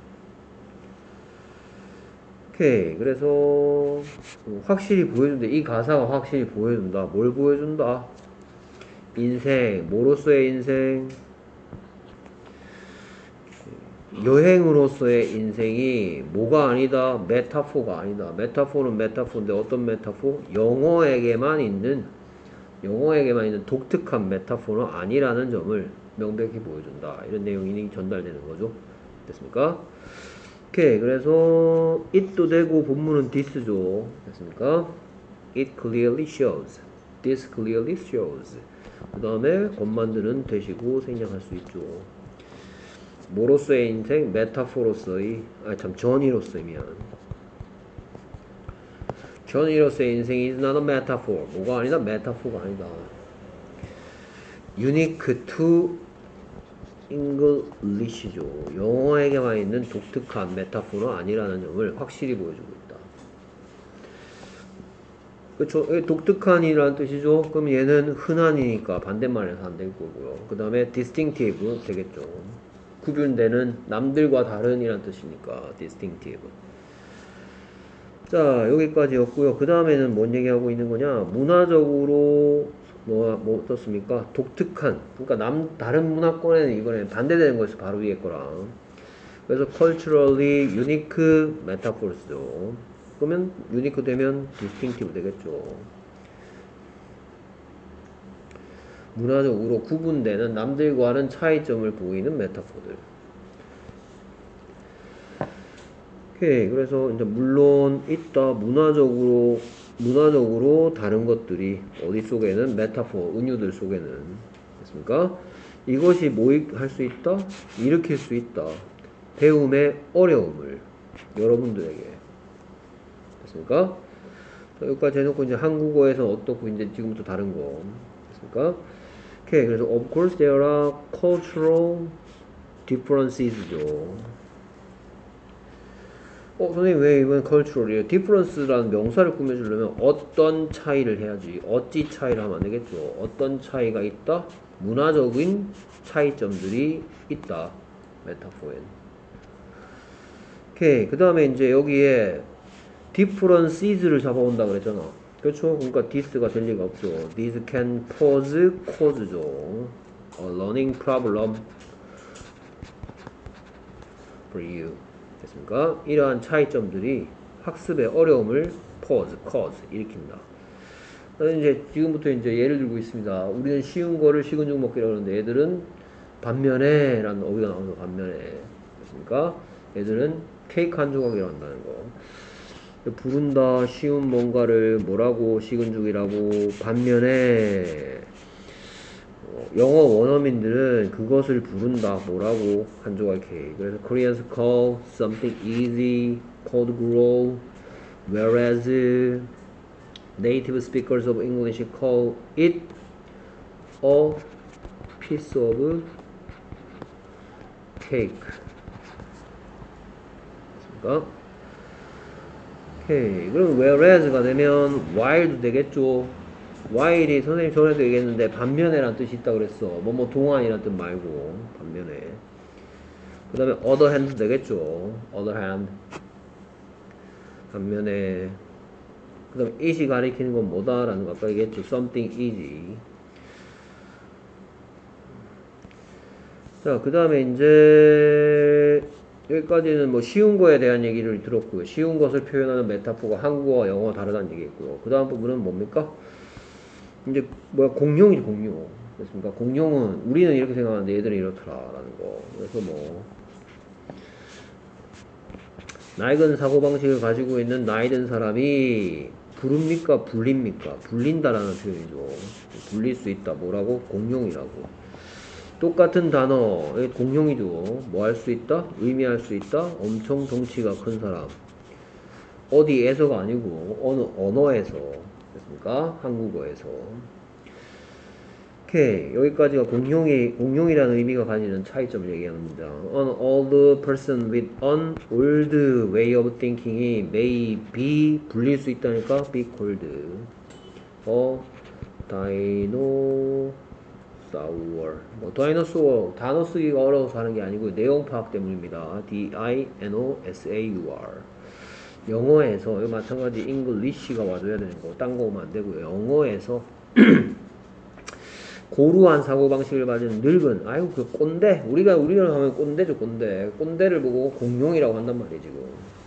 오케이. 그래서 확실히 보여준다. 이 가사가 확실히 보여준다. 뭘 보여준다? 인생, 뭐로서의 인생? 여행으로서의 인생이 뭐가 아니다? 메타포가 아니다. 메타포는 메타포인데 어떤 메타포? 영어에게만 있는 영어에게만 있는 독특한 메타포는 아니라는 점을 명백히 보여준다. 이런 내용이 전달되는 거죠. 됐습니까? 오케이. 그래서 it도 되고 본문은 this죠. 됐습니까? It clearly shows. This clearly shows. 그 다음에 겉만드는 되시고 생략할 수 있죠. 뭐로서의 인생? 메타포로서의 아 참 전이로서의 미안 전이로서의 인생이 is not a metaphor. 뭐가 아니다? 메타포가 아니다. unique to English죠. 영어에게만 있는 독특한 메타포는 아니라는 점을 확실히 보여주고 있다. 그쵸? 독특한이라는 뜻이죠. 그럼 얘는 흔한이니까 반대말에서 안 될 거고요. 그 다음에 distinctive 되겠죠. 구분되는 남들과 다른이란 뜻이니까 distinctive. 자 여기까지였고요. 그 다음에는 뭔 얘기하고 있는 거냐? 문화적으로 뭐, 뭐 어떻습니까? 독특한 그러니까 남 다른 문화권에는 이거는 반대되는 거였어. 바로 위에 거랑. 그래서 culturally unique metaphors죠. 그러면 unique 되면 distinctive 되겠죠. 문화적으로 구분되는 남들과는 차이점을 보이는 메타포들. 오케이. 그래서 이제 물론 있다. 문화적으로 문화적으로 다른 것들이 어디 속에는 메타포, 은유들 속에는 됐습니까? 이것이 뭐 할 수 있다? 일으킬 수 있다. 배움의 어려움을 여러분들에게 됐습니까? 자, 여기까지 해놓고 이제 한국어에서 어떻고 이제 지금부터 다른 거 됐습니까? 오케이. 그래서 of course there are cultural differences죠. 어 선생님 왜 이번 cultural이에요? difference라는 명사를 꾸며주려면 어떤 차이를 해야지. 어찌 차이를 하면 안 되겠죠. 어떤 차이가 있다? 문화적인 차이점들이 있다. 메타포엔. 오케이. 그 다음에 이제 여기에 differences를 잡아온다 그랬잖아. 그렇죠? 그러니까 this가 될 리가 없죠. This can pose cause죠. A learning problem for you. 됐습니까? 이러한 차이점들이 학습의 어려움을 pose, cause 일으킨다. 그래서 이제 지금부터 이제 예를 들고 있습니다. 우리는 쉬운 거를 식은 죽 먹기라고 하는데 애들은 반면에 라는 어휘가 나와서 반면에 됐습니까? 애들은 케이크 한 조각이라고 한다는 거. 부른다 쉬운 뭔가를 뭐라고 식은 죽이라고 반면에 어, 영어 원어민들은 그것을 부른다 뭐라고 한 조각 케이크. 그래서 Koreans call something easy cold grow whereas native speakers of English call it a piece of take. 됐습니까? 오케이. 그럼 whereas가 되면 while도 되겠죠. while이 선생님 전에도 얘기했는데 반면에란 뜻이 있다 그랬어. 뭐 뭐 동안이란 뜻 말고 반면에. 그 다음에 other hand도 되겠죠. other hand. 반면에. 그 다음에 it이 가리키는 건 뭐다 라는 거 아까 얘기했죠. something is. 자, 그 다음에 이제 여기까지는 뭐 쉬운 거에 대한 얘기를 들었고요. 쉬운 것을 표현하는 메타포가 한국어와 영어가 다르다는 얘기했고요. 그 다음 부분은 뭡니까? 이제 뭐야 공룡이지 공룡. 됐습니까? 공룡은 우리는 이렇게 생각하는데 얘들은 이렇더라라는 거. 그래서 뭐 낡은 사고방식을 가지고 있는 나이 든 사람이 부릅니까? 불립니까? 불린다라는 표현이죠. 불릴 수 있다. 뭐라고? 공룡이라고. 똑같은 단어, 공룡이죠. 뭐 할 수 있다? 의미할 수 있다? 엄청 덩치가 큰 사람. 어디에서가 아니고 어느 언어에서. 됐습니까? 한국어에서. 오케이. 여기까지가 공룡이, 공룡이라는 의미가 가지는 차이점을 얘기합니다. An old person with an old way of thinking이 may be, 불릴 수 있다니까 be called a dinosaur. 뭐 다이노소어 단어 쓰기가 어려워서 하는 게 아니고 내용 파악 때문입니다. D I N O S A U R. 영어에서 이거 마찬가지 English가 와줘야 되는 거. 딴 거 오면 안 되고요. 영어에서 고루한 사고방식을 가진 늙은, 아유, 그 꼰대. 우리가, 우리가 하면 꼰대죠, 꼰대. 꼰대를 보고 공룡이라고 한단 말이에요, 지금.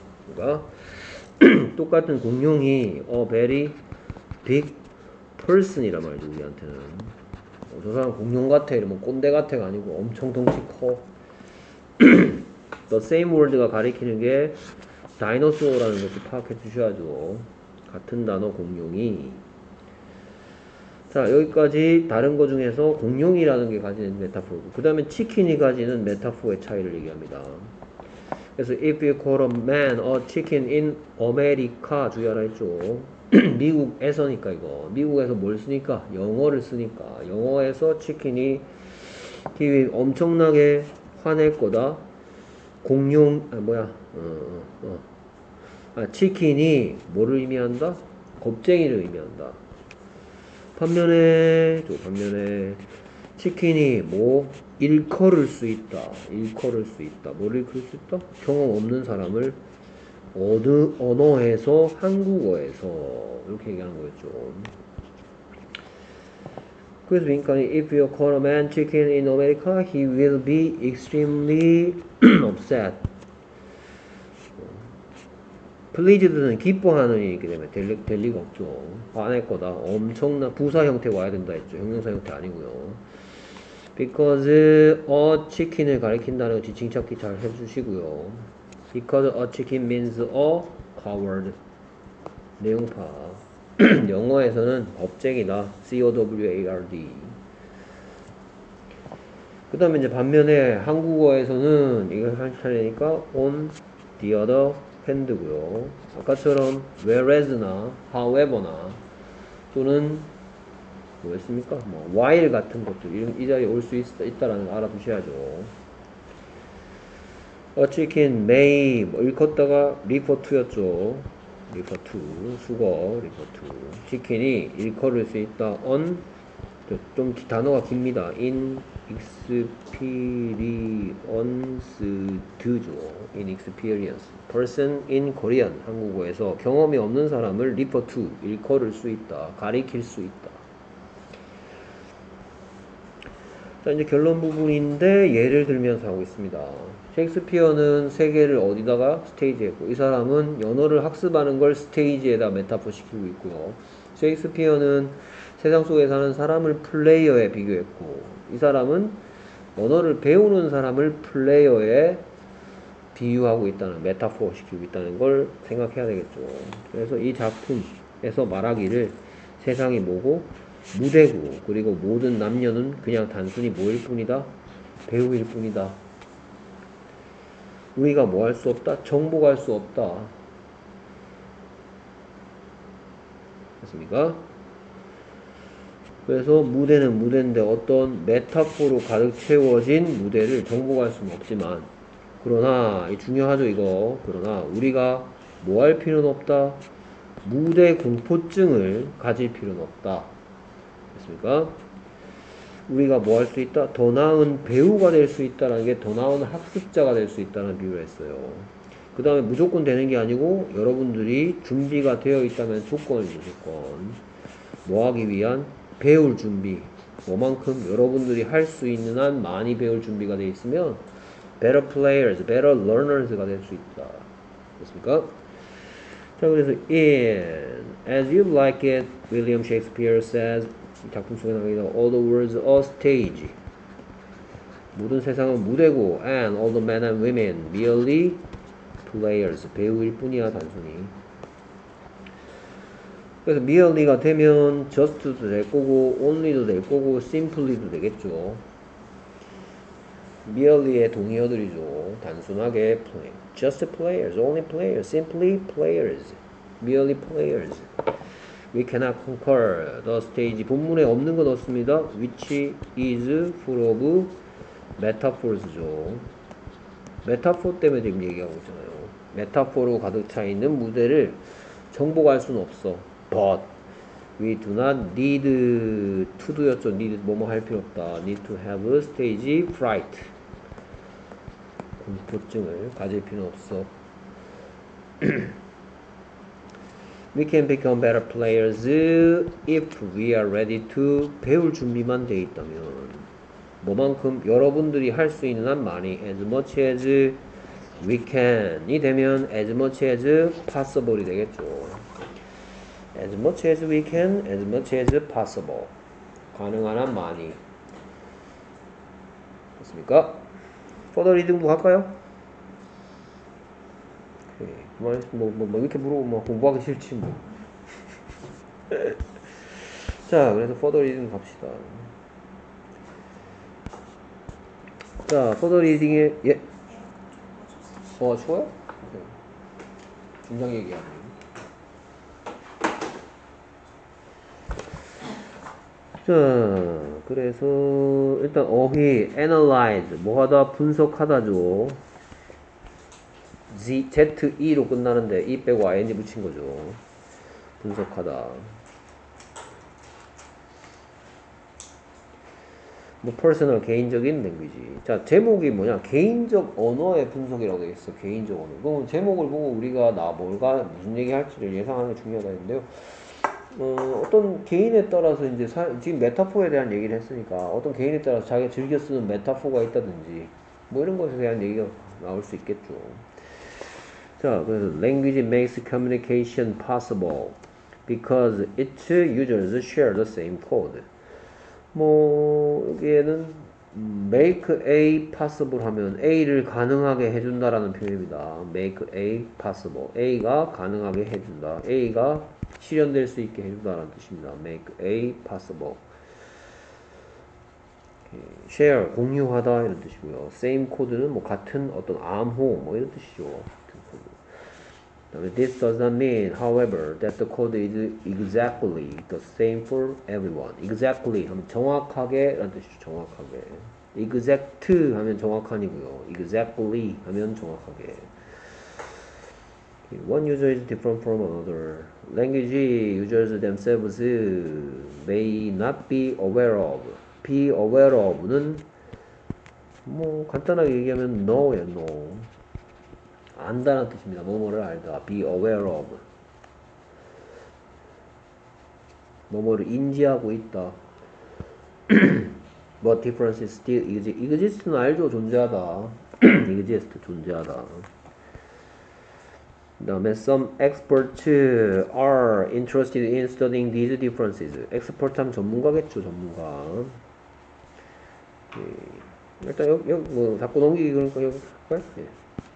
그러니까, 똑같은 공룡이, a very big person이란 말이죠, 우리한테는. 어, 저 사람 공룡 같아, 이러면 꼰대 같아가 아니고 엄청 덩치 커. The same word가 가리키는 게 다이노소어라는 것도 파악해 주셔야죠. 같은 단어 공룡이. 자, 여기까지 다른 거 중에서 공룡이라는 게 가지는 메타포고, 그 다음에 치킨이 가지는 메타포의 차이를 얘기합니다. 그래서 if you call a man a chicken in America, 주의하라 했죠. 미국에서니까 이거 미국에서 뭘 쓰니까? 영어를 쓰니까. 영어에서 치킨이 he 엄청나게 화낼 거다. 공룡, 아 뭐야 어, 어, 어. 아, 치킨이 뭐를 의미한다? 겁쟁이를 의미한다. 반면에 저 반면에 치킨이 뭐 일컬을 수 있다. 일컬을 수 있다. 뭐를 일컬을 수 있다? 경험 없는 사람을 어느 언어에서 한국어에서 이렇게 얘기하는 거였죠. 그래서 윙칸이 if you call a man chicken in America, he will be extremely upset. pleased는 기뻐하는 일이기 때문에 될, 될 리가 없죠. 화낼 거다. 엄청난 부사 형태가 와야 된다 했죠. 형용사 형태 아니고요. because a chicken을 가리킨다는 지칭 찾기 잘 해주시고요. because a chicken means a coward. 내용파. 영어에서는 겁쟁이다. C O W A R D. 그 다음에 이제 반면에 한국어에서는 이걸 할 차례니까 on the other hand고요. 아까처럼 whereas나 however나 또는 뭐였습니까? 뭐 while 같은 것들 이, 이 자리에 올 수 있다라는 거 알아두셔야죠. a chicken may 뭐 일컫다가 refer to였죠. refer to 수거 refer to 치킨이 일컬을 수 있다. on 좀 단어가 깁니다. in experience죠. in experience person in Korean 한국어에서 경험이 없는 사람을 refer to 일컬을 수 있다. 가리킬 수 있다. 자, 이제 결론 부분인데 예를 들면서 하고 있습니다. 셰익스피어는 세계를 어디다가 스테이지에 했고, 이 사람은 연어를 학습하는 걸 스테이지에다 메타포 시키고 있고요. 셰익스피어는 세상 속에 사는 사람을 플레이어에 비교했고, 이 사람은 언어를 배우는 사람을 플레이어에 비유하고 있다는, 메타포 시키고 있다는 걸 생각해야 되겠죠. 그래서 이 작품에서 말하기를 세상이 뭐고 무대고, 그리고 모든 남녀는 그냥 단순히 뭐일 뿐이다? 배우일 뿐이다. 우리가 뭐 할 수 없다? 정복할 수 없다. 됐습니까? 그래서 무대는 무대인데 어떤 메타포로 가득 채워진 무대를 정복할 수는 없지만, 그러나 이 중요하죠 이거. 그러나 우리가 뭐 할 필요는 없다. 무대 공포증을 가질 필요는 없다. 됐습니까? 우리가 뭐 할 수 있다? 더 나은 배우가 될 수 있다라는 게 더 나은 학습자가 될 수 있다는 비유를 했어요. 그 다음에 무조건 되는 게 아니고 여러분들이 준비가 되어 있다면 조건이죠, 조건. 뭐 하기 위한? 배울 준비. 뭐만큼? 여러분들이 할 수 있는 한 많이 배울 준비가 되어 있으면 better players, better learners가 될 수 있다. 됐습니까? 자, 그래서 in As You Like It, William Shakespeare says, 이 작품 속에 나오는 all the world's a stage. 모든 세상은 무대고 and all the men and women merely players. 배우일 뿐이야, 단순히. 그래서 merely가 되면 just도 될 거고 only도 될 거고 simply도 되겠죠. merely의 동의어들이죠. 단순하게 play. just players, only players, simply players, merely players. We cannot conquer the stage. 본문에 없는 건 없습니다. Which is full of metaphors죠. 메타포 때문에 지금 얘기하고 있잖아요. 메타포로 가득 차 있는 무대를 정복할 수는 없어. But we do not need to do였죠. need 뭐뭐 할 필요 없다. need to have stage fright. 공포증을 가질 필요는 없어. We can become better players if we are ready to. 배울 준비만 돼 있다면. 뭐만큼? 여러분들이 할 수 있는 한 많이. as much as we can 이 되면 as much as possible이 되겠죠. as much as we can, as much as possible. 가능한 한 많이. 됐습니까? further reading도 할까요? 뭐, 뭐, 뭐, 뭐 이렇게 물어보면 뭐 공부하기 싫지 뭐. 자, 그래서 further reading 갑시다. 자, further reading에 예. 어, 추워요? 긴장 얘기하네. 자, 그래서 일단 어휘 analyze 뭐하다 분석하다죠. Z, Z-E로 끝나는데 E 빼고 ing 붙인 거죠. 분석하다. 뭐 personal 개인적인 랭귀지. 자, 제목이 뭐냐? 개인적 언어의 분석이라고 되어 있어. 개인적 언어. 그럼 제목을 보고 우리가 나 뭘까 무슨 얘기 할지를 예상하는 게 중요하다 했는데요. 어, 어떤 개인에 따라서 이제 사, 지금 메타포에 대한 얘기를 했으니까 어떤 개인에 따라서 자기가 즐겨 쓰는 메타포가 있다든지 뭐 이런 것에 대한 얘기가 나올 수 있겠죠. 자, 그래서 language makes communication possible because its users share the same code. 뭐 여기에는 make A possible 하면 A를 가능하게 해준다라는 표현입니다. make A possible. A가 가능하게 해준다. A가 실현될 수 있게 해준다라는 뜻입니다. make A possible. share 공유하다 이런 뜻이고요. same code는 뭐 같은 어떤 암호 뭐 이런 뜻이죠. This does not mean, however, that the code is exactly the same for everyone. Exactly 하면 정확하게 라는 뜻이죠. 정확하게. Exact 하면 정확한이고요. Exactly 하면 정확하게. One user is different from another. Language users themselves may not be aware of. Be aware of는 뭐 간단하게 얘기하면 know예요. know. 안다는 뜻입니다. 뭐뭐를 알다. be aware of. 뭐뭐를 인지하고 있다. But differences still exist. exist는 알죠. 존재하다. exist 존재하다. 그 다음에 some experts are interested in studying these differences. expert 하면 전문가겠죠. 전문가. 예. 일단 여기, 여기 뭐 자꾸 넘기기 그러니까 여기 할까요? 예.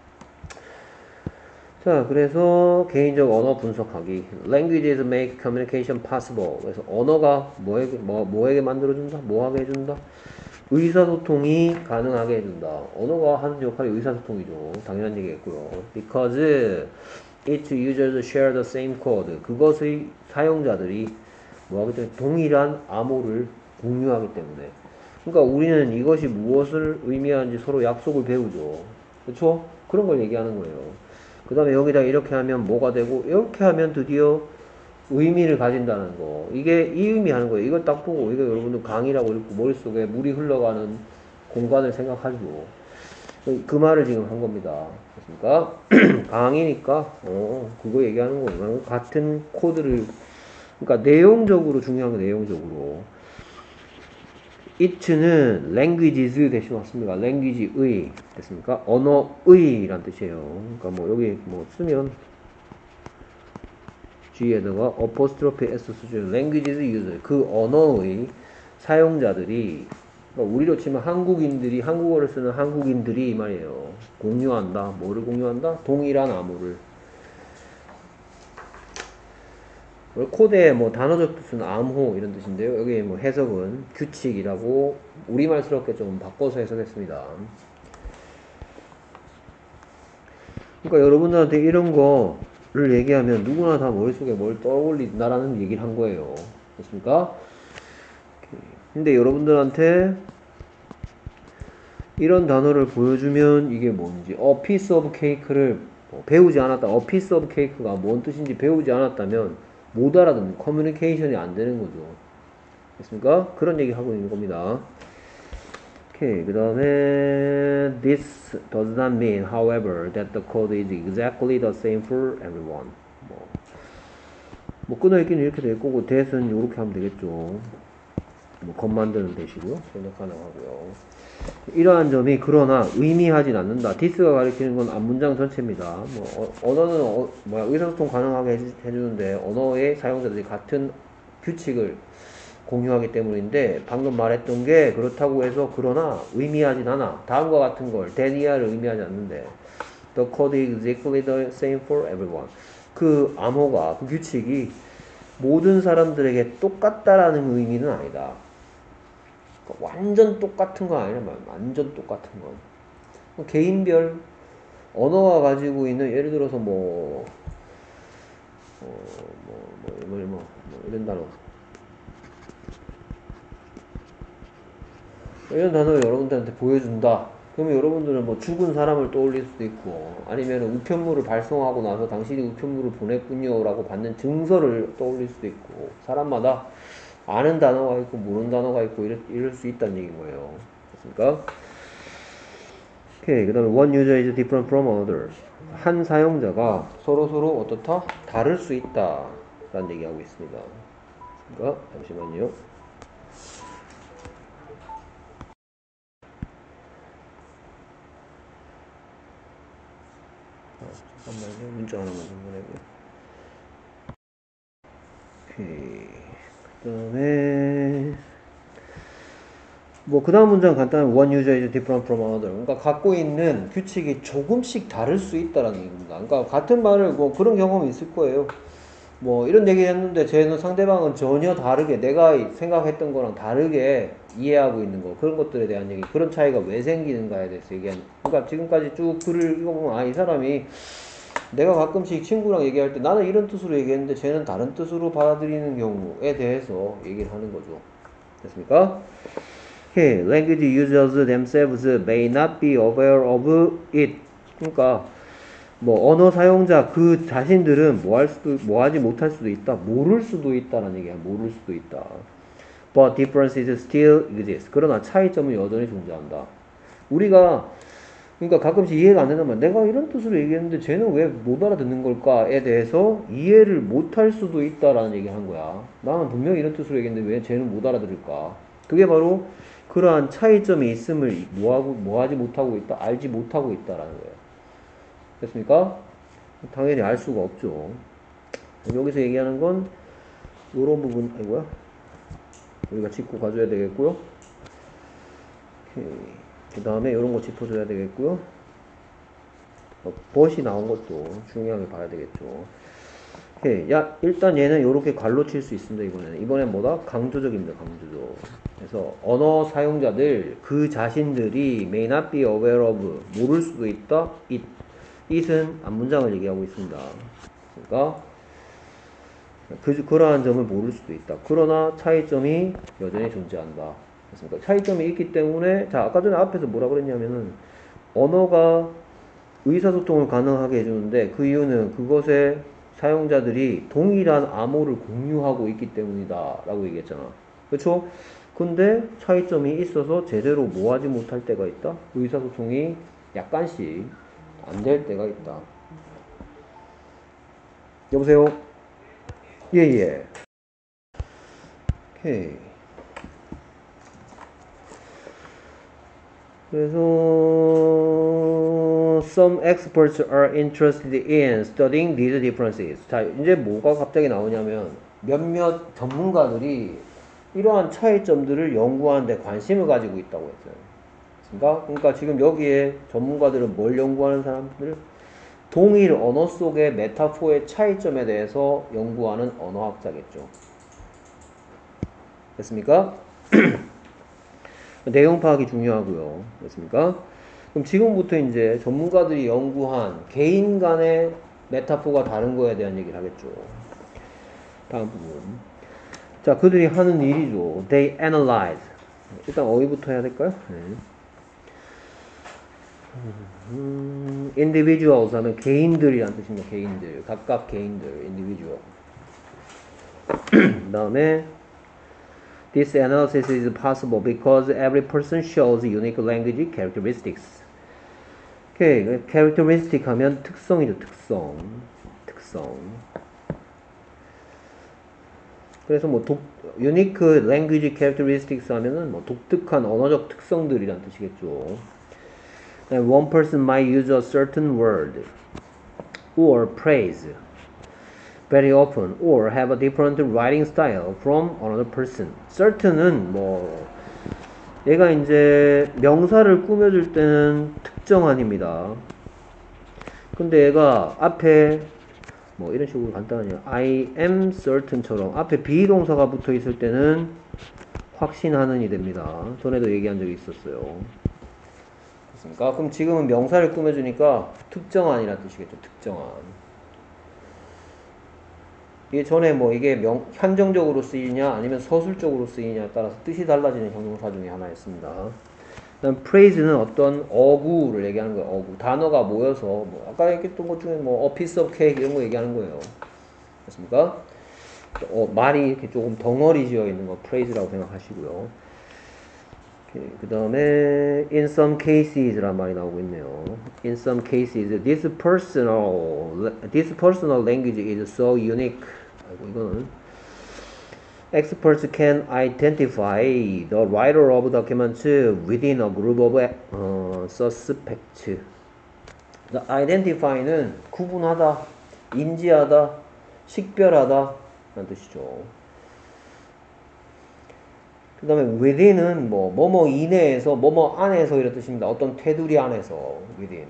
자, 그래서 개인적 언어 분석하기. Languages make communication possible. 그래서 언어가 뭐에게, 뭐, 뭐에게 만들어준다? 뭐하게 해준다? 의사소통이 가능하게 해준다. 언어가 하는 역할이 의사소통이죠. 당연한 얘기겠고요. Because its users share the same code. 그것의 사용자들이 뭐하기 때문에 동일한 암호를 공유하기 때문에. 그러니까 우리는 이것이 무엇을 의미하는지 서로 약속을 배우죠. 그렇죠? 그런 걸 얘기하는 거예요. 그 다음에 여기다 이렇게 하면 뭐가 되고 이렇게 하면 드디어 의미를 가진다는 거. 이게 이 의미 하는 거예요. 이걸 딱 보고 이거 여러분들 강이라고 읽고 머릿속에 물이 흘러가는 공간을 생각하죠. 그 말을 지금 한 겁니다. 그렇습니까? 강이니까 어 그거 얘기하는 거예요. 같은 코드를 그러니까 내용적으로 중요한 거 내용적으로. it는 languages 대신 왔습니다. language의 됐습니까? 언어의란 뜻이에요. 그러니까 뭐 여기 뭐 쓰면 G에다가 apostrophe S 쓰죠. languages user 그 언어의 사용자들이 그러니까 우리로 치면 한국인들이 한국어를 쓰는 한국인들이 이 말이에요. 공유한다. 뭐를 공유한다? 동일한 암호를. 코드에 뭐 단어적 뜻은 암호 이런 뜻인데요. 여기 뭐 해석은 규칙이라고 우리말스럽게 좀 바꿔서 해석했습니다. 그러니까 여러분들한테 이런 거를 얘기하면 누구나 다 머릿속에 뭘 떠올린다라는 얘기를 한 거예요. 됐습니까? 근데 여러분들한테 이런 단어를 보여주면 이게 뭔지 a piece of cake를 배우지 않았다. a piece of cake가 뭔 뜻인지 배우지 않았다면 못 알아듣는 커뮤니케이션이 안 되는 거죠. 됐습니까? 그런 얘기 하고 있는 겁니다. 오케이. 그 다음에 this does not mean, however, that the code is exactly the same for everyone. 뭐, 뭐 끊어있기는 이렇게 될 거고 that은 이렇게 하면 되겠죠. 뭐 겉 만드는 대시고요. 생략 가능하고요. 이러한 점이 그러나 의미하진 않는다. this가 가리키는 건 앞문장 전체입니다. 뭐 어, 언어는 어, 뭐야 의사소통 가능하게 해주, 해주는데 언어의 사용자들이 같은 규칙을 공유하기 때문인데 방금 말했던 게 그렇다고 해서 그러나 의미하진 않아. 다음과 같은 걸 데니아를 의미하지 않는데 the code is exactly the same for everyone. 그 암호가 그 규칙이 모든 사람들에게 똑같다라는 의미는 아니다. 완전 똑같은 건 아니란 말이야. 완전 똑같은 건. 개인별 언어가 가지고 있는 예를 들어서 뭐, 어, 뭐, 뭐, 뭐, 뭐, 뭐 이런 단어. 이런 단어를 여러분들한테 보여준다. 그러면 여러분들은 뭐 죽은 사람을 떠올릴 수도 있고 아니면 우편물을 발송하고 나서 당신이 우편물을 보냈군요 라고 받는 증서를 떠올릴 수도 있고 사람마다 아는 단어가 있고 모르는 단어가 있고 이럴, 이럴 수 있다는 얘기인 거예요. 됐습니까? 오케이. 그 다음에 one user is different from another. 한 사용자가 서로서로 어떻다? 다를 수 있다 라는 얘기하고 있습니다. 그러니까 잠시만요. 아, 잠깐만요. 문자 하나만 정리해고요. 오케이. 그 다음에 뭐 그 다음 문장 간단한 one user is different from another. 그러니까 갖고 있는 규칙이 조금씩 다를 수 있다라는 얘기입니다. 그러니까 같은 말을 뭐 그런 경험이 있을 거예요. 뭐 이런 얘기 했는데 쟤는 상대방은 전혀 다르게 내가 생각했던 거랑 다르게 이해하고 있는 거 그런 것들에 대한 얘기 그런 차이가 왜 생기는가에 대해서 얘기하는 그러니까 지금까지 쭉 글을 읽어보면 아 이 사람이 내가 가끔씩 친구랑 얘기할 때 나는 이런 뜻으로 얘기했는데 쟤는 다른 뜻으로 받아들이는 경우에 대해서 얘기를 하는 거죠. 됐습니까? Okay. Language users themselves may not be aware of it. 그러니까 뭐 언어 사용자 그 자신들은 뭐 할 수도 뭐 하지 못할 수도 있다. 모를 수도 있다라는 얘기야. 모를 수도 있다. But differences still exist. 그러나 차이점은 여전히 존재한다. 우리가 그러니까 가끔씩 이해가 안 된다면 내가 이런 뜻으로 얘기했는데 쟤는 왜 못 알아듣는 걸까에 대해서 이해를 못할 수도 있다라는 얘기를 한 거야. 나는 분명히 이런 뜻으로 얘기했는데 왜 쟤는 못 알아들을까? 그게 바로 그러한 차이점이 있음을 뭐하고 뭐하지 못하고 있다, 알지 못하고 있다라는 거예요. 됐습니까? 당연히 알 수가 없죠. 여기서 얘기하는 건 이런 부분, 아이고야. 우리가 짚고 가줘야 되겠고요. 그 다음에 이런 거 짚어줘야 되겠고요. 어, 벗이 나온 것도 중요하게 봐야 되겠죠. 오케이. 야, 일단 얘는 이렇게 갈로 칠 수 있습니다. 이번에는. 이번엔 뭐다? 강조적입니다. 강조적. 그래서 언어 사용자들 그 자신들이 may not be aware of 모를 수도 있다. it. it은 앞문장을 얘기하고 있습니다. 그러니까 그, 그러한 점을 모를 수도 있다. 그러나 차이점이 여전히 존재한다. 그렇습니까? 차이점이 있기 때문에, 자, 아까 전에 앞에서 뭐라 그랬냐면은, 언어가 의사소통을 가능하게 해주는데, 그 이유는 그것에 사용자들이 동일한 암호를 공유하고 있기 때문이다. 라고 얘기했잖아. 그쵸? 근데 차이점이 있어서 제대로 모하지 못할 때가 있다? 의사소통이 약간씩 안 될 때가 있다. 여보세요? 예, 예. 오케이. 그래서 some experts are interested in studying these differences. 자, 이제 뭐가 갑자기 나오냐면 몇몇 전문가들이 이러한 차이점들을 연구하는데 관심을 가지고 있다고 했어요. 그러니까, 그러니까 지금 여기에 전문가들은 뭘 연구하는 사람들? 동일 언어 속의 메타포의 차이점에 대해서 연구하는 언어학자겠죠. 됐습니까? 내용 파악이 중요하고요. 됐습니까? 그럼 지금부터 이제 전문가들이 연구한 개인 간의 메타포가 다른 거에 대한 얘기를 하겠죠. 다음 부분. 자, 그들이 하는 일이죠. They analyze. 일단 어휘부터 해야 될까요? 네. 음, individuals 하면 개인들이란 뜻입니다. 개인들. 각각 개인들. individual. 그 다음에 This analysis is possible because every person shows unique language characteristics. 오케이, characteristic 하면 특성이죠, 특성. 특성. 그래서 뭐 독, unique language characteristics 하면은 뭐 독특한 언어적 특성들이란 뜻이겠죠. One person might use a certain word or phrase very often or have a different writing style from another person. certain은 뭐 얘가 이제 명사를 꾸며줄 때는 특정한입니다. 근데 얘가 앞에 뭐 이런 식으로 간단하냐 I am certain처럼 앞에 비동사가 붙어 있을 때는 확신하는이 됩니다. 전에도 얘기한 적이 있었어요. 그렇습니까? 그럼 지금은 명사를 꾸며주니까 특정한이라는 뜻이겠죠. 특정한. 이게 전에 뭐 이게 명, 한정적으로 쓰이냐 아니면 서술적으로 쓰이냐에 따라서 뜻이 달라지는 형용사 중에 하나였습니다. 그다음 phrase는 어떤 어구를 얘기하는 거예요. 어구. 단어가 모여서 뭐 아까 얘기했던 것 중에 뭐 a piece of cake 이런 거 얘기하는 거예요. 그렇습니까? 어, 말이 이렇게 조금 덩어리 지어 있는 거 phrase라고 생각하시고요. 그 다음에 in some cases란 말이 나오고 있네요. In some cases, this personal this personal language is so unique. 아이고 이거는 experts can identify the writer of documents within a group of uh, suspects. identify는 구분하다, 인지하다, 식별하다 라는 뜻이죠. 그 다음에 within은 뭐, 뭐뭐 이내에서, 뭐뭐 안에서 이런 뜻입니다. 어떤 테두리 안에서, within.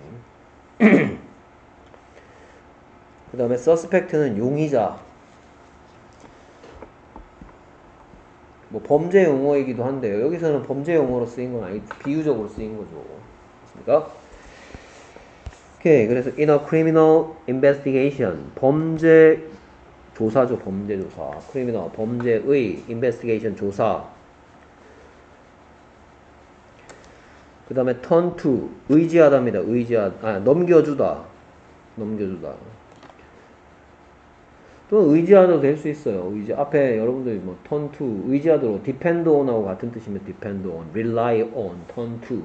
그 다음에 suspect는 용의자. 뭐, 범죄 용어이기도 한데요. 여기서는 범죄 용어로 쓰인 건 아니고, 비유적으로 쓰인 거죠. 맞습니까? 오케이. 그래서 in a criminal investigation. 범죄 조사죠. 범죄 조사. criminal. 범죄의 investigation 조사. 그 다음에 turn to 의지하다입니다. 의지하다. 아, 넘겨주다. 넘겨주다. 또 의지하도 될 수 있어요. 의지 앞에 여러분들이 뭐 turn to 의지하도록 depend on하고 같은 뜻이면 depend on, rely on, turn to.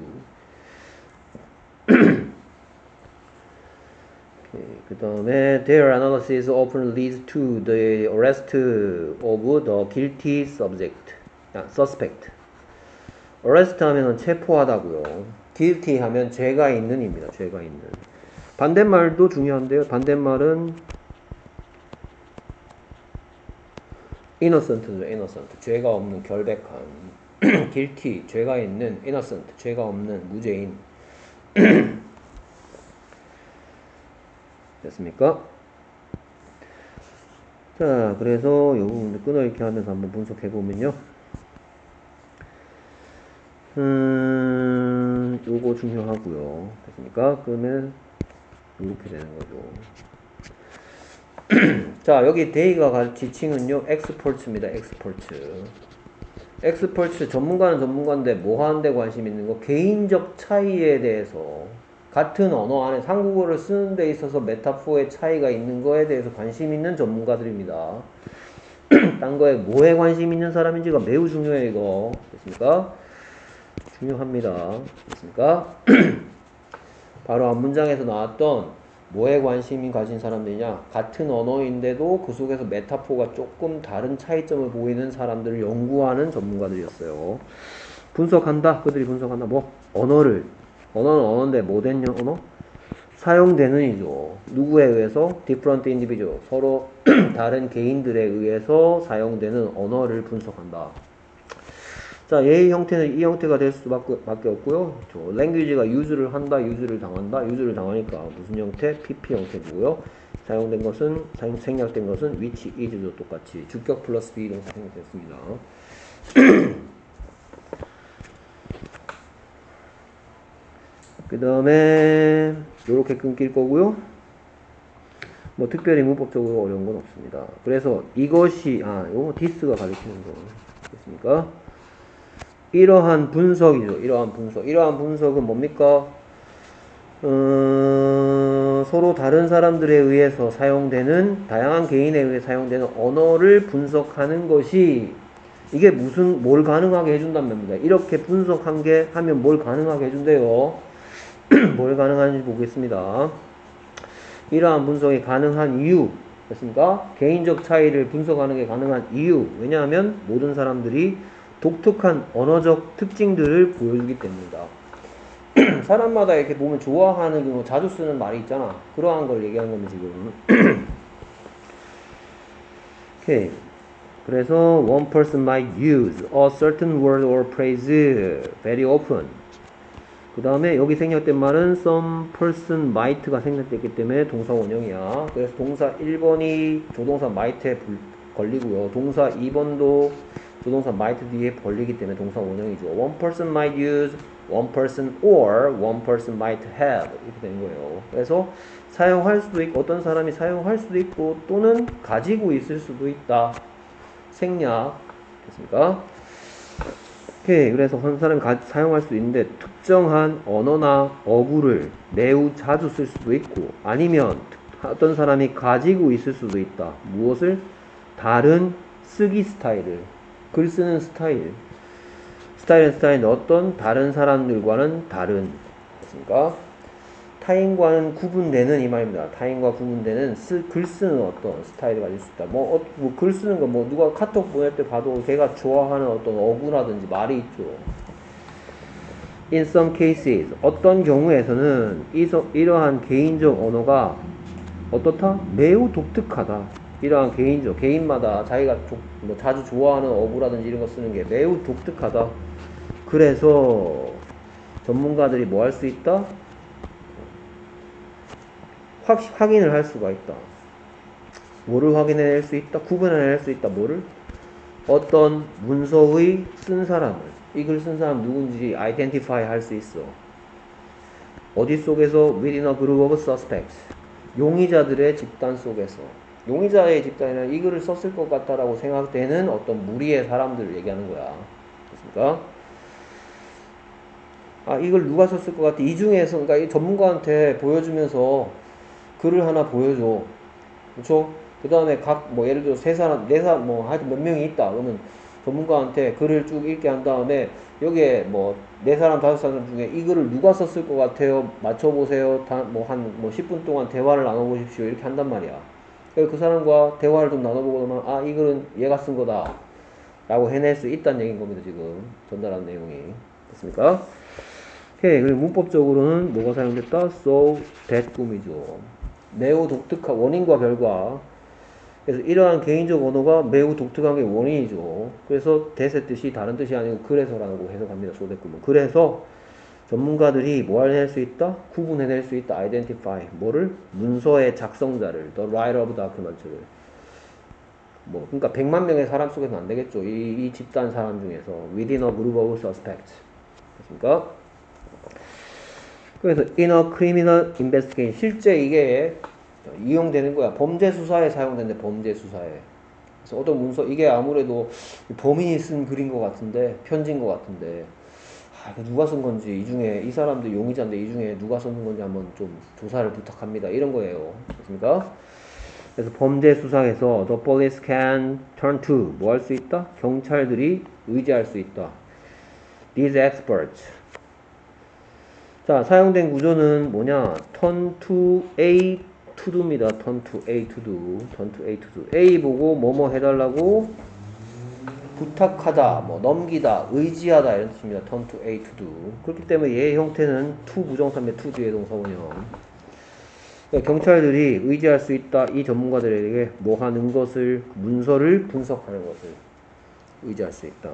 그 다음에 their analysis often leads to the arrest of the guilty subject, 아, suspect. arrest 하면은 체포하다고요. guilty 하면 죄가 있는입니다. 죄가 있는. 반대말도 중요한데요. 반대말은 innocent죠. innocent. 죄가 없는 결백한. guilty. 죄가 있는. innocent. 죄가 없는 무죄인. 됐습니까? 자, 그래서 요 부분 끊어읽기 하면서 한번 분석해보면요. 음, 요거 중요하고요. 됐습니까? 그러면 이렇게 되는 거죠. 자, 여기 데이가 갈 지칭은요, expert입니다. expert. expert, 전문가는 전문가인데 뭐 하는데 관심 있는 거? 개인적 차이에 대해서. 같은 언어 안에 한국어를 쓰는 데 있어서 메타포의 차이가 있는 거에 대해서 관심 있는 전문가들입니다. 딴 거에 뭐에 관심 있는 사람인지가 매우 중요해요, 이거. 됐습니까? 중요합니다. 됐습니까? 바로 앞 문장에서 나왔던 뭐에 관심이 가진 사람들이냐? 같은 언어인데도 그 속에서 메타포가 조금 다른 차이점을 보이는 사람들을 연구하는 전문가들이었어요. 분석한다. 그들이 분석한다. 뭐? 언어를. 언어는 언어인데 뭐 된 언어? 사용되는 이죠. 누구에 의해서? different individual. 서로 다른 개인들에 의해서 사용되는 언어를 분석한다. 자, 얘의 형태는 이 형태가 될 수밖에 없고요. 저 language가 use를 한다, use를 당한다, use를 당하니까 무슨 형태? 피피 형태고요. 사용된 것은, 사용, 생략된 것은 which is도 똑같이 주격 플러스 비동사 생략됐습니다. 그 다음에 요렇게 끊길 거고요. 뭐 특별히 문법적으로 어려운 건 없습니다. 그래서 이것이 아 요거 this가 가리키는 거 됐습니까? 이러한 분석이죠. 이러한 분석. 이러한 분석은 뭡니까? 어, 서로 다른 사람들에 의해서 사용되는 다양한 개인에 의해 사용되는 언어를 분석하는 것이 이게 무슨 뭘 가능하게 해준단 말입니다. 이렇게 분석한 게 하면 뭘 가능하게 해준대요. 뭘 가능한지 보겠습니다. 이러한 분석이 가능한 이유 됐습니까? 개인적 차이를 분석하는 게 가능한 이유. 왜냐하면 모든 사람들이 독특한 언어적 특징들을 보여주기 때문이다. 사람마다 이렇게 보면 좋아하는 뭐 자주 쓰는 말이 있잖아. 그러한 걸 얘기하는 겁니다 지금. 오케이. 그래서 one person might use a certain word or phrase very often. 그 다음에 여기 생략된 말은 some person might가 생략됐기 때문에 동사 원형이야. 그래서 동사 일 번이 조동사 might에 걸리고요. 동사 이 번도 조동사 might 뒤에 걸리기 때문에 동사 원형이죠. one person might use, one person or one person might have 이렇게 되는 거예요. 그래서 사용할 수도 있고 어떤 사람이 사용할 수도 있고 또는 가지고 있을 수도 있다. 생략 됐습니까? 오케이. 그래서 한 사람이 가, 사용할 수 있는데 특정한 언어나 어구를 매우 자주 쓸 수도 있고 아니면 어떤 사람이 가지고 있을 수도 있다. 무엇을? 다른 쓰기 스타일을. 글 쓰는 스타일. 스타일은 스타일인데 어떤 다른 사람들과는 다른. 됐습니까? 타인과는 구분되는 이 말입니다. 타인과 구분되는 쓰, 글 쓰는 어떤 스타일을 가질 수 있다. 뭐, 어, 뭐 글 쓰는 거 뭐 누가 카톡 보낼 때 봐도 걔가 좋아하는 어떤 어구라든지 말이 있죠. In some cases 어떤 경우에서는 이서, 이러한 개인적 언어가 어떻다? 매우 독특하다. 이러한 개인적 개인마다 자기가 조, 뭐 자주 좋아하는 어구라든지 이런 거 쓰는 게 매우 독특하다. 그래서 전문가들이 뭐 할 수 있다? 확, 확인을 할 수가 있다. 뭐를 확인해낼 수 있다? 구분해낼 수 있다. 뭐를? 어떤 문서의 쓴 사람을, 이 글 쓴 사람 누군지 identify 할 수 있어. 어디 속에서? within a group of suspects. 용의자들의 집단 속에서. 용의자의 집단이란 이 글을 썼을 것 같다라고 생각되는 어떤 무리의 사람들을 얘기하는 거야. 됐습니까? 아, 이걸 누가 썼을 것 같아? 이 중에서, 그러니까 이 전문가한테 보여주면서 글을 하나 보여줘. 그렇죠? 그 다음에 각, 뭐, 예를 들어, 세 사람, 네 사람, 뭐, 하여튼 몇 명이 있다. 그러면 전문가한테 글을 쭉 읽게 한 다음에, 여기에 뭐, 네 사람, 다섯 사람 중에 이 글을 누가 썼을 것 같아요? 맞춰보세요. 다, 뭐, 한, 뭐, 십 분 동안 대화를 나눠보십시오. 이렇게 한단 말이야. 그래서 그 사람과 대화를 좀 나눠보고 나면, 아, 이 글은 얘가 쓴 거다. 라고 해낼 수 있다는 얘기인 겁니다, 지금. 전달한 내용이. 됐습니까? 오케이. 그리고 문법적으로는 뭐가 사용됐다? so, that 꿈이죠. 매우 독특한 원인과 결과. 그래서 이러한 개인적 언어가 매우 독특한 게 원인이죠. 그래서 that의 뜻이 다른 뜻이 아니고 그래서라고 해석합니다. so that 꿈은. 그래서 전문가들이 뭘 해낼 수 있다? 구분해낼 수 있다. identify. 뭐를? 문서의 작성자를. the writer of document를. 뭐, 그러니까 백만 명의 사람 속에서는 안 되겠죠. 이, 이 집단 사람 중에서. within a group of suspects. 됐습니까? 그래서 in a criminal investigation 실제 이게 이용되는 거야. 범죄 수사에 사용되는데 범죄 수사에. 그래서 어떤 문서 이게 아무래도 범인이 쓴 글인 것 같은데 편지인 것 같은데 아, 이거 누가 쓴 건지 이 중에 이 사람도 용의자인데 이 중에 누가 썼는 건지 한번 좀 조사를 부탁합니다. 이런 거예요. 됐습니까? 그래서 범죄 수사에서 the police can turn to 뭐 할 수 있다? 경찰들이 의지할 수 있다. These experts. 자, 사용된 구조는 뭐냐? turn to A to do입니다. turn to A to do. turn to A to do. A 보고 뭐뭐 해달라고 부탁하다, 뭐 넘기다, 의지하다 이런 뜻입니다. turn to A to do. 그렇기 때문에 얘의 형태는 to 부정사인데 to 뒤에 동사원형. 그러니까 경찰들이 의지할 수 있다. 이 전문가들에게 뭐 하는 것을 문서를 분석하는 것을 의지할 수 있다.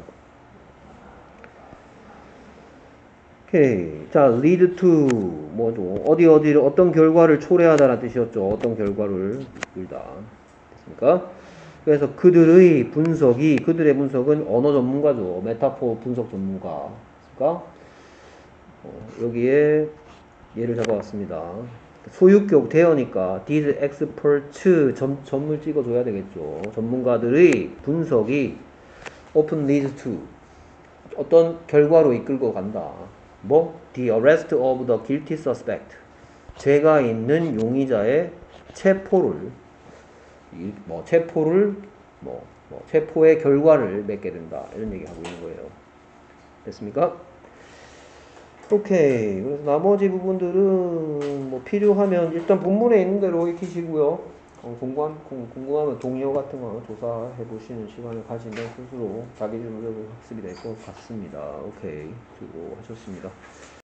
오케이. 자, lead to 뭐죠? 어디 어디를 어떤 결과를 초래하다라는 뜻이었죠. 어떤 결과를 이끌다. 됐습니까? 그래서 그들의 분석이 그들의 분석은 언어 전문가죠. 메타포 분석 전문가. 그러니까 어, 여기에 예를 잡아왔습니다. 소유격 대어니까 these experts 점, 점을 찍어줘야 되겠죠. 전문가들의 분석이 often leads to 어떤 결과로 이끌고 간다. 뭐? The arrest of the guilty suspect. 죄가 있는 용의자의 체포를 이, 뭐 체포를 뭐, 뭐 체포의 결과를 맺게 된다. 이런 얘기 하고 있는 거예요. 됐습니까? 오케이. 그래서 나머지 부분들은 뭐 필요하면 일단 본문에 있는 대로 익히시고요. 어, 공부한, 공, 궁금하면 동의어 같은 거 조사해 보시는 시간을 가지면 스스로 자기 전략으로 학습이 될 것 같습니다. 오케이. 수고하셨습니다.